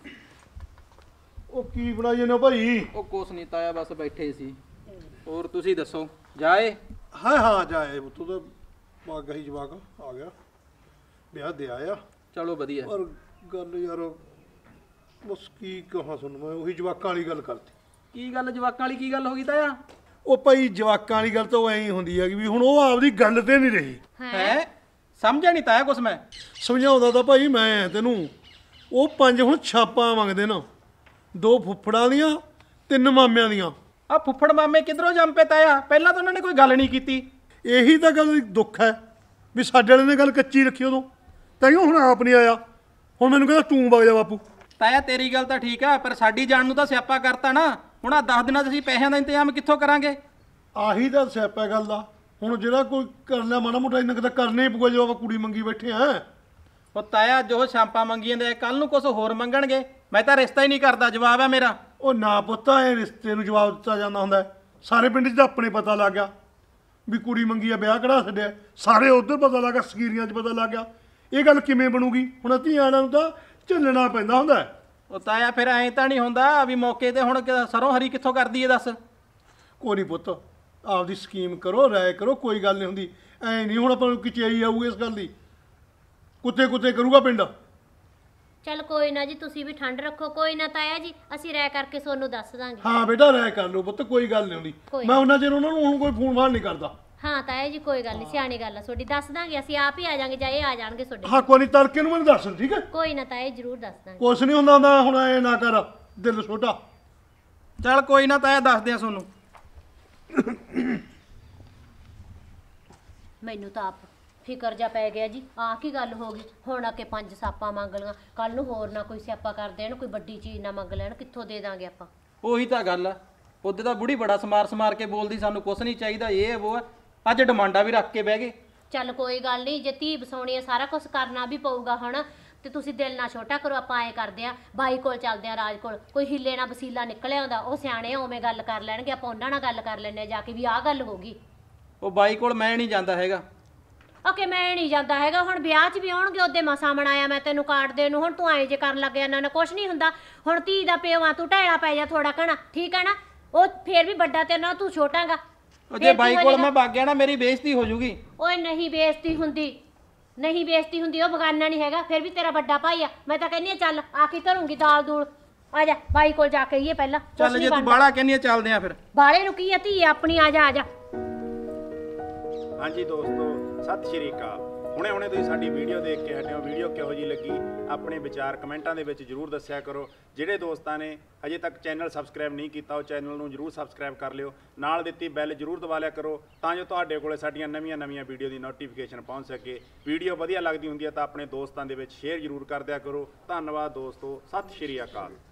ਉਹ ਕੀ ਬਣਾਈ ਜਾਂਦੇ ਹੋ ਭਾਈ? ਉਹ ਕੁਛ ਨਹੀਂ ਤਾਇਆ, ਬਸ ਬੈਠੇ ਸੀ। ਹੋਰ ਤੁਸੀਂ ਦੱਸੋ, ਜਾਏ? ਹਾਂ ਜਾਏ ਤੂੰ ਤਾਂ ਬਾਗਾ ਹੀ ਜਵਾਕ ਆ ਗਿਆ, ਵਿਆਹ ਦੇ ਆਇਆ। ਚਲੋ ਵਧੀਆ। ਪਰ ਗੱਲ ਯਾਰ ਬਸ ਕੀ ਕਹਾਂ ਤੁਹਾਨੂੰ, ਮੈਂ ਉਹੀ ਜਵਾਕਾਂ ਵਾਲੀ ਗੱਲ ਕਰਤੀ। ਕੀ ਗੱਲ ਜਵਾਕਾਂ ਵਾਲੀ ਕੀ ਗੱਲ ਹੋ ਗਈ ਤਾਇਆ? ਉਹ ਭਾਈ ਜਵਾਕਾਂ ਵਾਲੀ ਗੱਲ ਤਾਂ ਐਂ ਹੁੰਦੀ ਹੈਗੀ ਵੀ ਹੁਣ ਉਹ ਆਪਦੀ ਗੱਲ ਤੇ ਨਹੀਂ ਰਹੀ। ਹੈ ਸਮਝਿਆ ਨਹੀਂ ਤਾਇਆ ਕੁਛ ਮੈਂ। ਸਮਝਾਉਂਦਾ ਤਾਂ ਭਾਈ ਮੈਂ ਤੈਨੂੰ। ਉਹ 5 ਹੁਣ ਛਾਪਾਂ ਮੰਗਦੇ ਨਾ, 2 ਫੁੱਫੜਾਂ ਦੀਆਂ 3 ਮਾਮਿਆਂ ਦੀਆਂ। ਆ ਫੁੱਫੜ ਮਾਮੇ ਕਿਧਰੋਂ ਜੰਮ ਪਏ ਤਾਇਆ? ਪਹਿਲਾਂ ਤਾਂ ਉਹਨਾਂ ਨੇ ਕੋਈ ਗੱਲ ਨਹੀਂ ਕੀਤੀ। ਇਹੀ ਤਾਂ ਗੱਲ ਦੁੱਖ ਹੈ ਵੀ ਸਾਡੇ ਵਾਲੇ ਨੇ ਗੱਲ ਕੱਚੀ ਰੱਖੀ ਉਦੋਂ, ਤਾਈਓ ਹੁਣ ਆਪ ਨਹੀਂ ਆਇਆ। ਹੁਣ ਮੈਨੂੰ ਕਹਿੰਦਾ ਤੂੰ ਵਗ ਜਾ ਬਾਪੂ। ਤਾਇਆ ਤੇਰੀ ਗੱਲ ਤਾਂ ਠੀਕ ਆ, ਪਰ ਸਾਡੀ ਜਾਣ ਨੂੰ ਤਾਂ ਸਿਆਪਾ ਕਰਤਾ ਨਾ। ਹੁਣ ਆ 10 ਦਿਨਾਂ 'ਚ ਅਸੀਂ ਪੈਸਿਆਂ ਦਾ ਇੰਤਜ਼ਾਮ ਕਿੱਥੋਂ ਕਰਾਂਗੇ? ਆਹੀ ਤਾਂ ਸਿਆਪਾ ਗੱਲ ਦਾ। ਹੁਣ ਜਿਹੜਾ ਕੋਈ ਕਰ ਲਿਆ ਮਾੜਾ ਮੋਟਾ ਇੰਨਾ ਤਾਂ ਕਰਨਾ ਹੀ ਪਊਗਾ ਜੋ ਆਪਾਂ ਕੁੜੀ ਮੰਗੀ ਬੈਠੇ ਆ। ਉਹ ਤਾਇਆ ਜੋ ਛਾਂਪਾਂ ਮੰਗੀਆਂ ਦੇ ਕੱਲ ਨੂੰ ਕੁਝ ਹੋਰ ਮੰਗਣਗੇ। ਮੈਂ ਤਾਂ ਰਿਸ਼ਤਾ ਹੀ ਨਹੀਂ ਕਰਦਾ, ਜਵਾਬ ਹੈ ਮੇਰਾ। ਉਹ ਨਾ ਪੁੱਤ, ਇਹ ਰਿਸ਼ਤੇ ਨੂੰ ਜਵਾਬ ਦਿੱਤਾ ਜਾਂਦਾ ਹੁੰਦਾ। ਸਾਰੇ ਪਿੰਡ 'ਚ ਤਾਂ ਆਪਣੇ ਪਤਾ ਲੱਗ ਗਿਆ ਵੀ ਕੁੜੀ ਮੰਗੀ ਆ, ਵਿਆਹ ਕਢਾ ਛੱਡਿਆ। ਸਾਰੇ ਉੱਧਰ ਪਤਾ ਲੱਗ ਗਿਆ, ਸਕੀਰੀਆਂ 'ਚ ਪਤਾ ਲੱਗ ਗਿਆ। ਇਹ ਗੱਲ ਕਿਵੇਂ ਬਣੂਗੀ? ਹੁਣ ਧੀਆਂ ਨੂੰ ਤਾਂ ਝੱਲਣਾ ਪੈਂਦਾ ਹੁੰਦਾ। ਉਹ ਤਾਇਆ ਫਿਰ ਐਂ ਤਾਂ ਨਹੀਂ ਹੁੰਦਾ ਵੀ ਮੌਕੇ ਤੇ ਹੁਣ ਸਰੋਂ ਹਰੀ ਕਿੱਥੋਂ ਕਰਦੀ ਏ ਦੱਸ? ਕੋਈ ਨਹੀਂ ਪੁੱਤ, ਆਪਦੀ ਸਕੀਮ ਕਰੋ, ਰਾਏ ਕਰੋ, ਕੋਈ ਗੱਲ ਨਹੀਂ ਹੁੰਦੀ। ਐਂ ਨਹੀਂ ਹੁਣ ਆਪਾਂ ਨੂੰ ਕਿਚਾਈ ਆਊਗੀ ਇਸ ਗੱਲ ਦੀ। ਕੁੱਤੇ ਕਰੂਗਾ ਪਿੰਡ। ਚੱਲ ਕੋਈ ਨਾ ਜੀ, ਤੁਸੀਂ ਵੀ ਠੰਡ ਰੱਖੋ। ਕੋਈ ਨਾ ਤਾਇਆ ਜੀ, ਅਸੀਂ ਰਹਿ ਕਰਕੇ ਤੁਹਾਨੂੰ ਦੱਸ ਦਾਂਗੇ। ਹਾਂ ਬੇਟਾ, ਰਾਏ ਕਰ ਲਓ ਪੁੱਤ, ਕੋਈ ਗੱਲ ਨਹੀਂ ਹੁੰਦੀ। ਮੈਂ ਉਹਨਾਂ ਚਿਰ ਉਹਨਾਂ ਨੂੰ ਹੁਣ ਕੋਈ ਫੋਨ ਫਾਨ ਨਹੀਂ ਕਰਦਾ। ਹਾਂ ਤਾਇਆ ਜੀ ਕੋਈ ਗੱਲ ਨਹੀਂ, ਸਿਆਣੀ ਗੱਲ ਆ ਤੁਹਾਡੀ। ਦੱਸ ਦਾਂਗੇ, ਅਸੀਂ ਆਪ ਹੀ ਆ ਜਾਾਂਗੇ ਜਾਂ ਇਹ ਆ ਜਾਣਗੇ ਤੁਹਾਡੇ। ਹਾਂ ਕੋਈ ਨਹੀਂ, ਤੜਕੇ ਨੂੰ ਮੈਨੂੰ ਦੱਸ, ਠੀਕ ਹੈ? ਕੋਈ ਨਾ ਤਾਇਆ, ਜ਼ਰੂਰ ਦੱਸ ਦਾਂਗੇ। ਕੁਛ ਨਹੀਂ ਹੁੰਦਾ ਹੁਣ ਐ ਨਾ ਕਰ, ਦਿਲ ਛੋਟਾ। ਚੱਲ ਕੋਈ ਨਾ ਤਾਇਆ, ਦੱਸਦੇ ਆ ਤੁਹਾਨੂੰ। ਮੈਨੂੰ ਤਾਂ ਆਪ ਫਿਕਰ ਜਾ ਪੈ ਗਿਆ ਜੀ। ਆਹ ਕੀ ਗੱਲ ਹੋ ਗਈ? ਹੁਣ ਆ ਕੇ 5 ਸਾਪਾਂ ਮੰਗ ਲਈਆਂ, ਕੱਲ ਨੂੰ ਹੋਰ ਨਾ ਕੋਈ ਸਿਆਪਾ ਕਰ ਦੇਣ, ਕੋਈ ਵੱਡੀ ਚੀਜ਼ ਨਾ ਮੰਗ ਲੈਣ। ਕਿੱਥੋਂ ਦੇ ਦਾਂਗੇ ਆਪਾਂ? ਉਹੀ ਤਾਂ ਗੱਲ ਆ। ਉਹਦੇ ਤਾਂ ਬੁੜੀ ਬੜਾ ਸਮਾਰ ਕੇ ਬੋਲਦੀ, ਸਾਨੂੰ ਕੁਛ ਨਹੀਂ ਚਾਹੀਦਾ, ਇਹ ਉਹ ਆ। ਅੱਜ ਡਿਮਾਂਡਾਂ ਵੀ ਰੱਖ ਕੇ ਬਹਿ ਗਏ। ਚੱਲ ਕੋਈ ਗੱਲ ਨਹੀਂ, ਜੇ ਧੀ ਵਸਾਉਣੀ ਆ ਸਾਰਾ ਕੁਝ ਕਰਨਾ ਵੀ ਪਊਗਾ ਹੁਣ। ਤੇ ਤੁਸੀਂ ਦਿਲ ਨਾ ਛੋਟਾ ਕਰੋ। ਆਪਾਂ ਐ ਕਰਦੇ ਆ ਬਾਈ ਕੋਲ ਚੱਲਦੇ ਆ, ਰਾਜ ਕੋਲ, ਕੋਈ ਹਿੱਲੇ ਨਾ ਵਸੀਲਾ ਨਿਕਲਿਆ ਹੁੰਦਾ, ਉਹ ਸਿਆਣੇ ਆ, ਉਵੇਂ ਗੱਲ ਕਰ ਲੈਣਗੇ, ਆਪਾਂ ਉਹਨਾਂ ਨਾਲ ਗੱਲ ਕਰ ਲੈਣੇ ਜਾ ਕੇ ਵੀ ਆਹ ਗੱਲ ਹੋ ਗਈ। ਉਹ ਬਾਈ ਕੋਲ ਮੈਂ ਨਹੀਂ ਜਾਂਦਾ ਹੈਗਾ। ਓਕੇ ਮੈਂ ਨਹੀਂ ਜਾਂਦਾ ਹੈਗਾ। ਹੁਣ ਵਿਆਹ 'ਚ ਵੀ ਆਉਣਗੇ, ਉਹਦੇ ਮਸਾਂ ਮਨਾਇਆ ਮੈਂ ਤੈਨੂੰ ਕਾਰਡ ਦੇਣ ਨੂੰ, ਹੁਣ ਤੂੰ ਐਂ ਜੇ ਕਰਨ ਲੱਗ ਜਾਂਦਾ ਨਾ, ਕੁਛ ਨਹੀਂ ਹੁੰਦਾ। ਹੁਣ ਧੀ ਦਾ ਪਿਓ ਆ, ਤੂੰ ਢੈਲਾ ਪੈ ਜਾ ਥੋੜਾ ਘਣਾ, ਠੀਕ ਹੈ ਨਾ? ਉਹ ਫੇਰ ਵੀ ਵੱਡਾ ਤੇ ਨਾ, ਤੂੰ ਛੋਟਾਗਾ। ਉਹ ਜੇ ਬਾਈ ਕੋਲ ਮੈਂ ਵਗ ਗਿਆ ਨਾ ਮੇਰੀ ਬੇਇੱਜ਼ਤੀ ਹੋ ਜੂਗੀ। ਓਏ ਨਹੀਂ ਬੇਇੱਜ਼ਤੀ ਹੁੰਦੀ, ਨਹੀਂ ਬੇਇੱਜ਼ਤੀ ਹੁੰਦੀ, ਉਹ ਬਗਾਨਾ ਨਹੀਂ ਹੈਗਾ, ਫਿਰ ਵੀ ਤੇਰਾ ਵੱਡਾ ਭਾਈ ਆ। ਮੈਂ ਤਾਂ ਕਹਿੰਦੀ ਆ ਚੱਲ ਆ ਕੇ ਧਰੂੰਗੀ ਦਾਲ ਦੂਲ, ਆ ਜਾ ਬਾਈ ਕੋਲ ਜਾ ਕੇ ਆਈਏ ਪਹਿਲਾਂ। ਚੱਲ ਜੇ ਤੂੰ ਬਾਹਲਾ ਕਹਿੰਦੀ ਆ ਚੱਲਦੇ ਆ ਫਿਰ। ਬਾਲੇ ਨੂੰ ਕੀ ਆ, ਧੀ ਆਪਣੀ, ਆ ਜਾ ਆ ਜਾ। ਹਾਂਜੀ ਦੋਸਤੋ, ਸਤਿ ਸ਼੍ਰੀ ਅਕਾਲ। ਹੁਣੇ ਤੁਸੀਂ ਸਾਡੀ ਵੀਡੀਓ ਦੇਖ ਕੇ ਹਟੇ ਹੋ। ਵੀਡੀਓ ਕਿਹੋ ਜਿਹੀ ਲੱਗੀ ਆਪਣੇ ਵਿਚਾਰ ਕਮੈਂਟਾਂ ਦੇ ਵਿੱਚ ਜ਼ਰੂਰ ਦੱਸਿਆ ਕਰੋ। ਜਿਹੜੇ ਦੋਸਤਾਂ ਨੇ ਅਜੇ ਤੱਕ ਚੈਨਲ ਸਬਸਕ੍ਰਾਈਬ ਨਹੀਂ ਕੀਤਾ, ਉਹ ਚੈਨਲ ਨੂੰ ਜ਼ਰੂਰ ਸਬਸਕ੍ਰਾਈਬ ਕਰ ਲਿਓ। ਨਾਲ ਦਿੱਤੀ ਬੈਲ ਜ਼ਰੂਰ ਦਬਾ ਲਿਆ ਕਰੋ, ਤਾਂ ਜੋ ਤੁਹਾਡੇ ਕੋਲੇ ਸਾਡੀਆਂ ਨਵੀਆਂ ਵੀਡੀਓ ਦੀ ਨੋਟੀਫਿਕੇਸ਼ਨ ਪਹੁੰਚ ਸਕੇ। ਵੀਡੀਓ ਵਧੀਆ ਲੱਗਦੀ ਹੁੰਦੀ ਹੈ ਤਾਂ ਆਪਣੇ ਦੋਸਤਾਂ ਦੇ ਵਿੱਚ ਸ਼ੇਅਰ ਜ਼ਰੂਰ ਕਰ ਦਿਆ ਕਰੋ। ਧੰਨਵਾਦ ਦੋਸਤੋ, ਸਤਿ ਸ਼੍ਰੀ ਅਕਾਲ।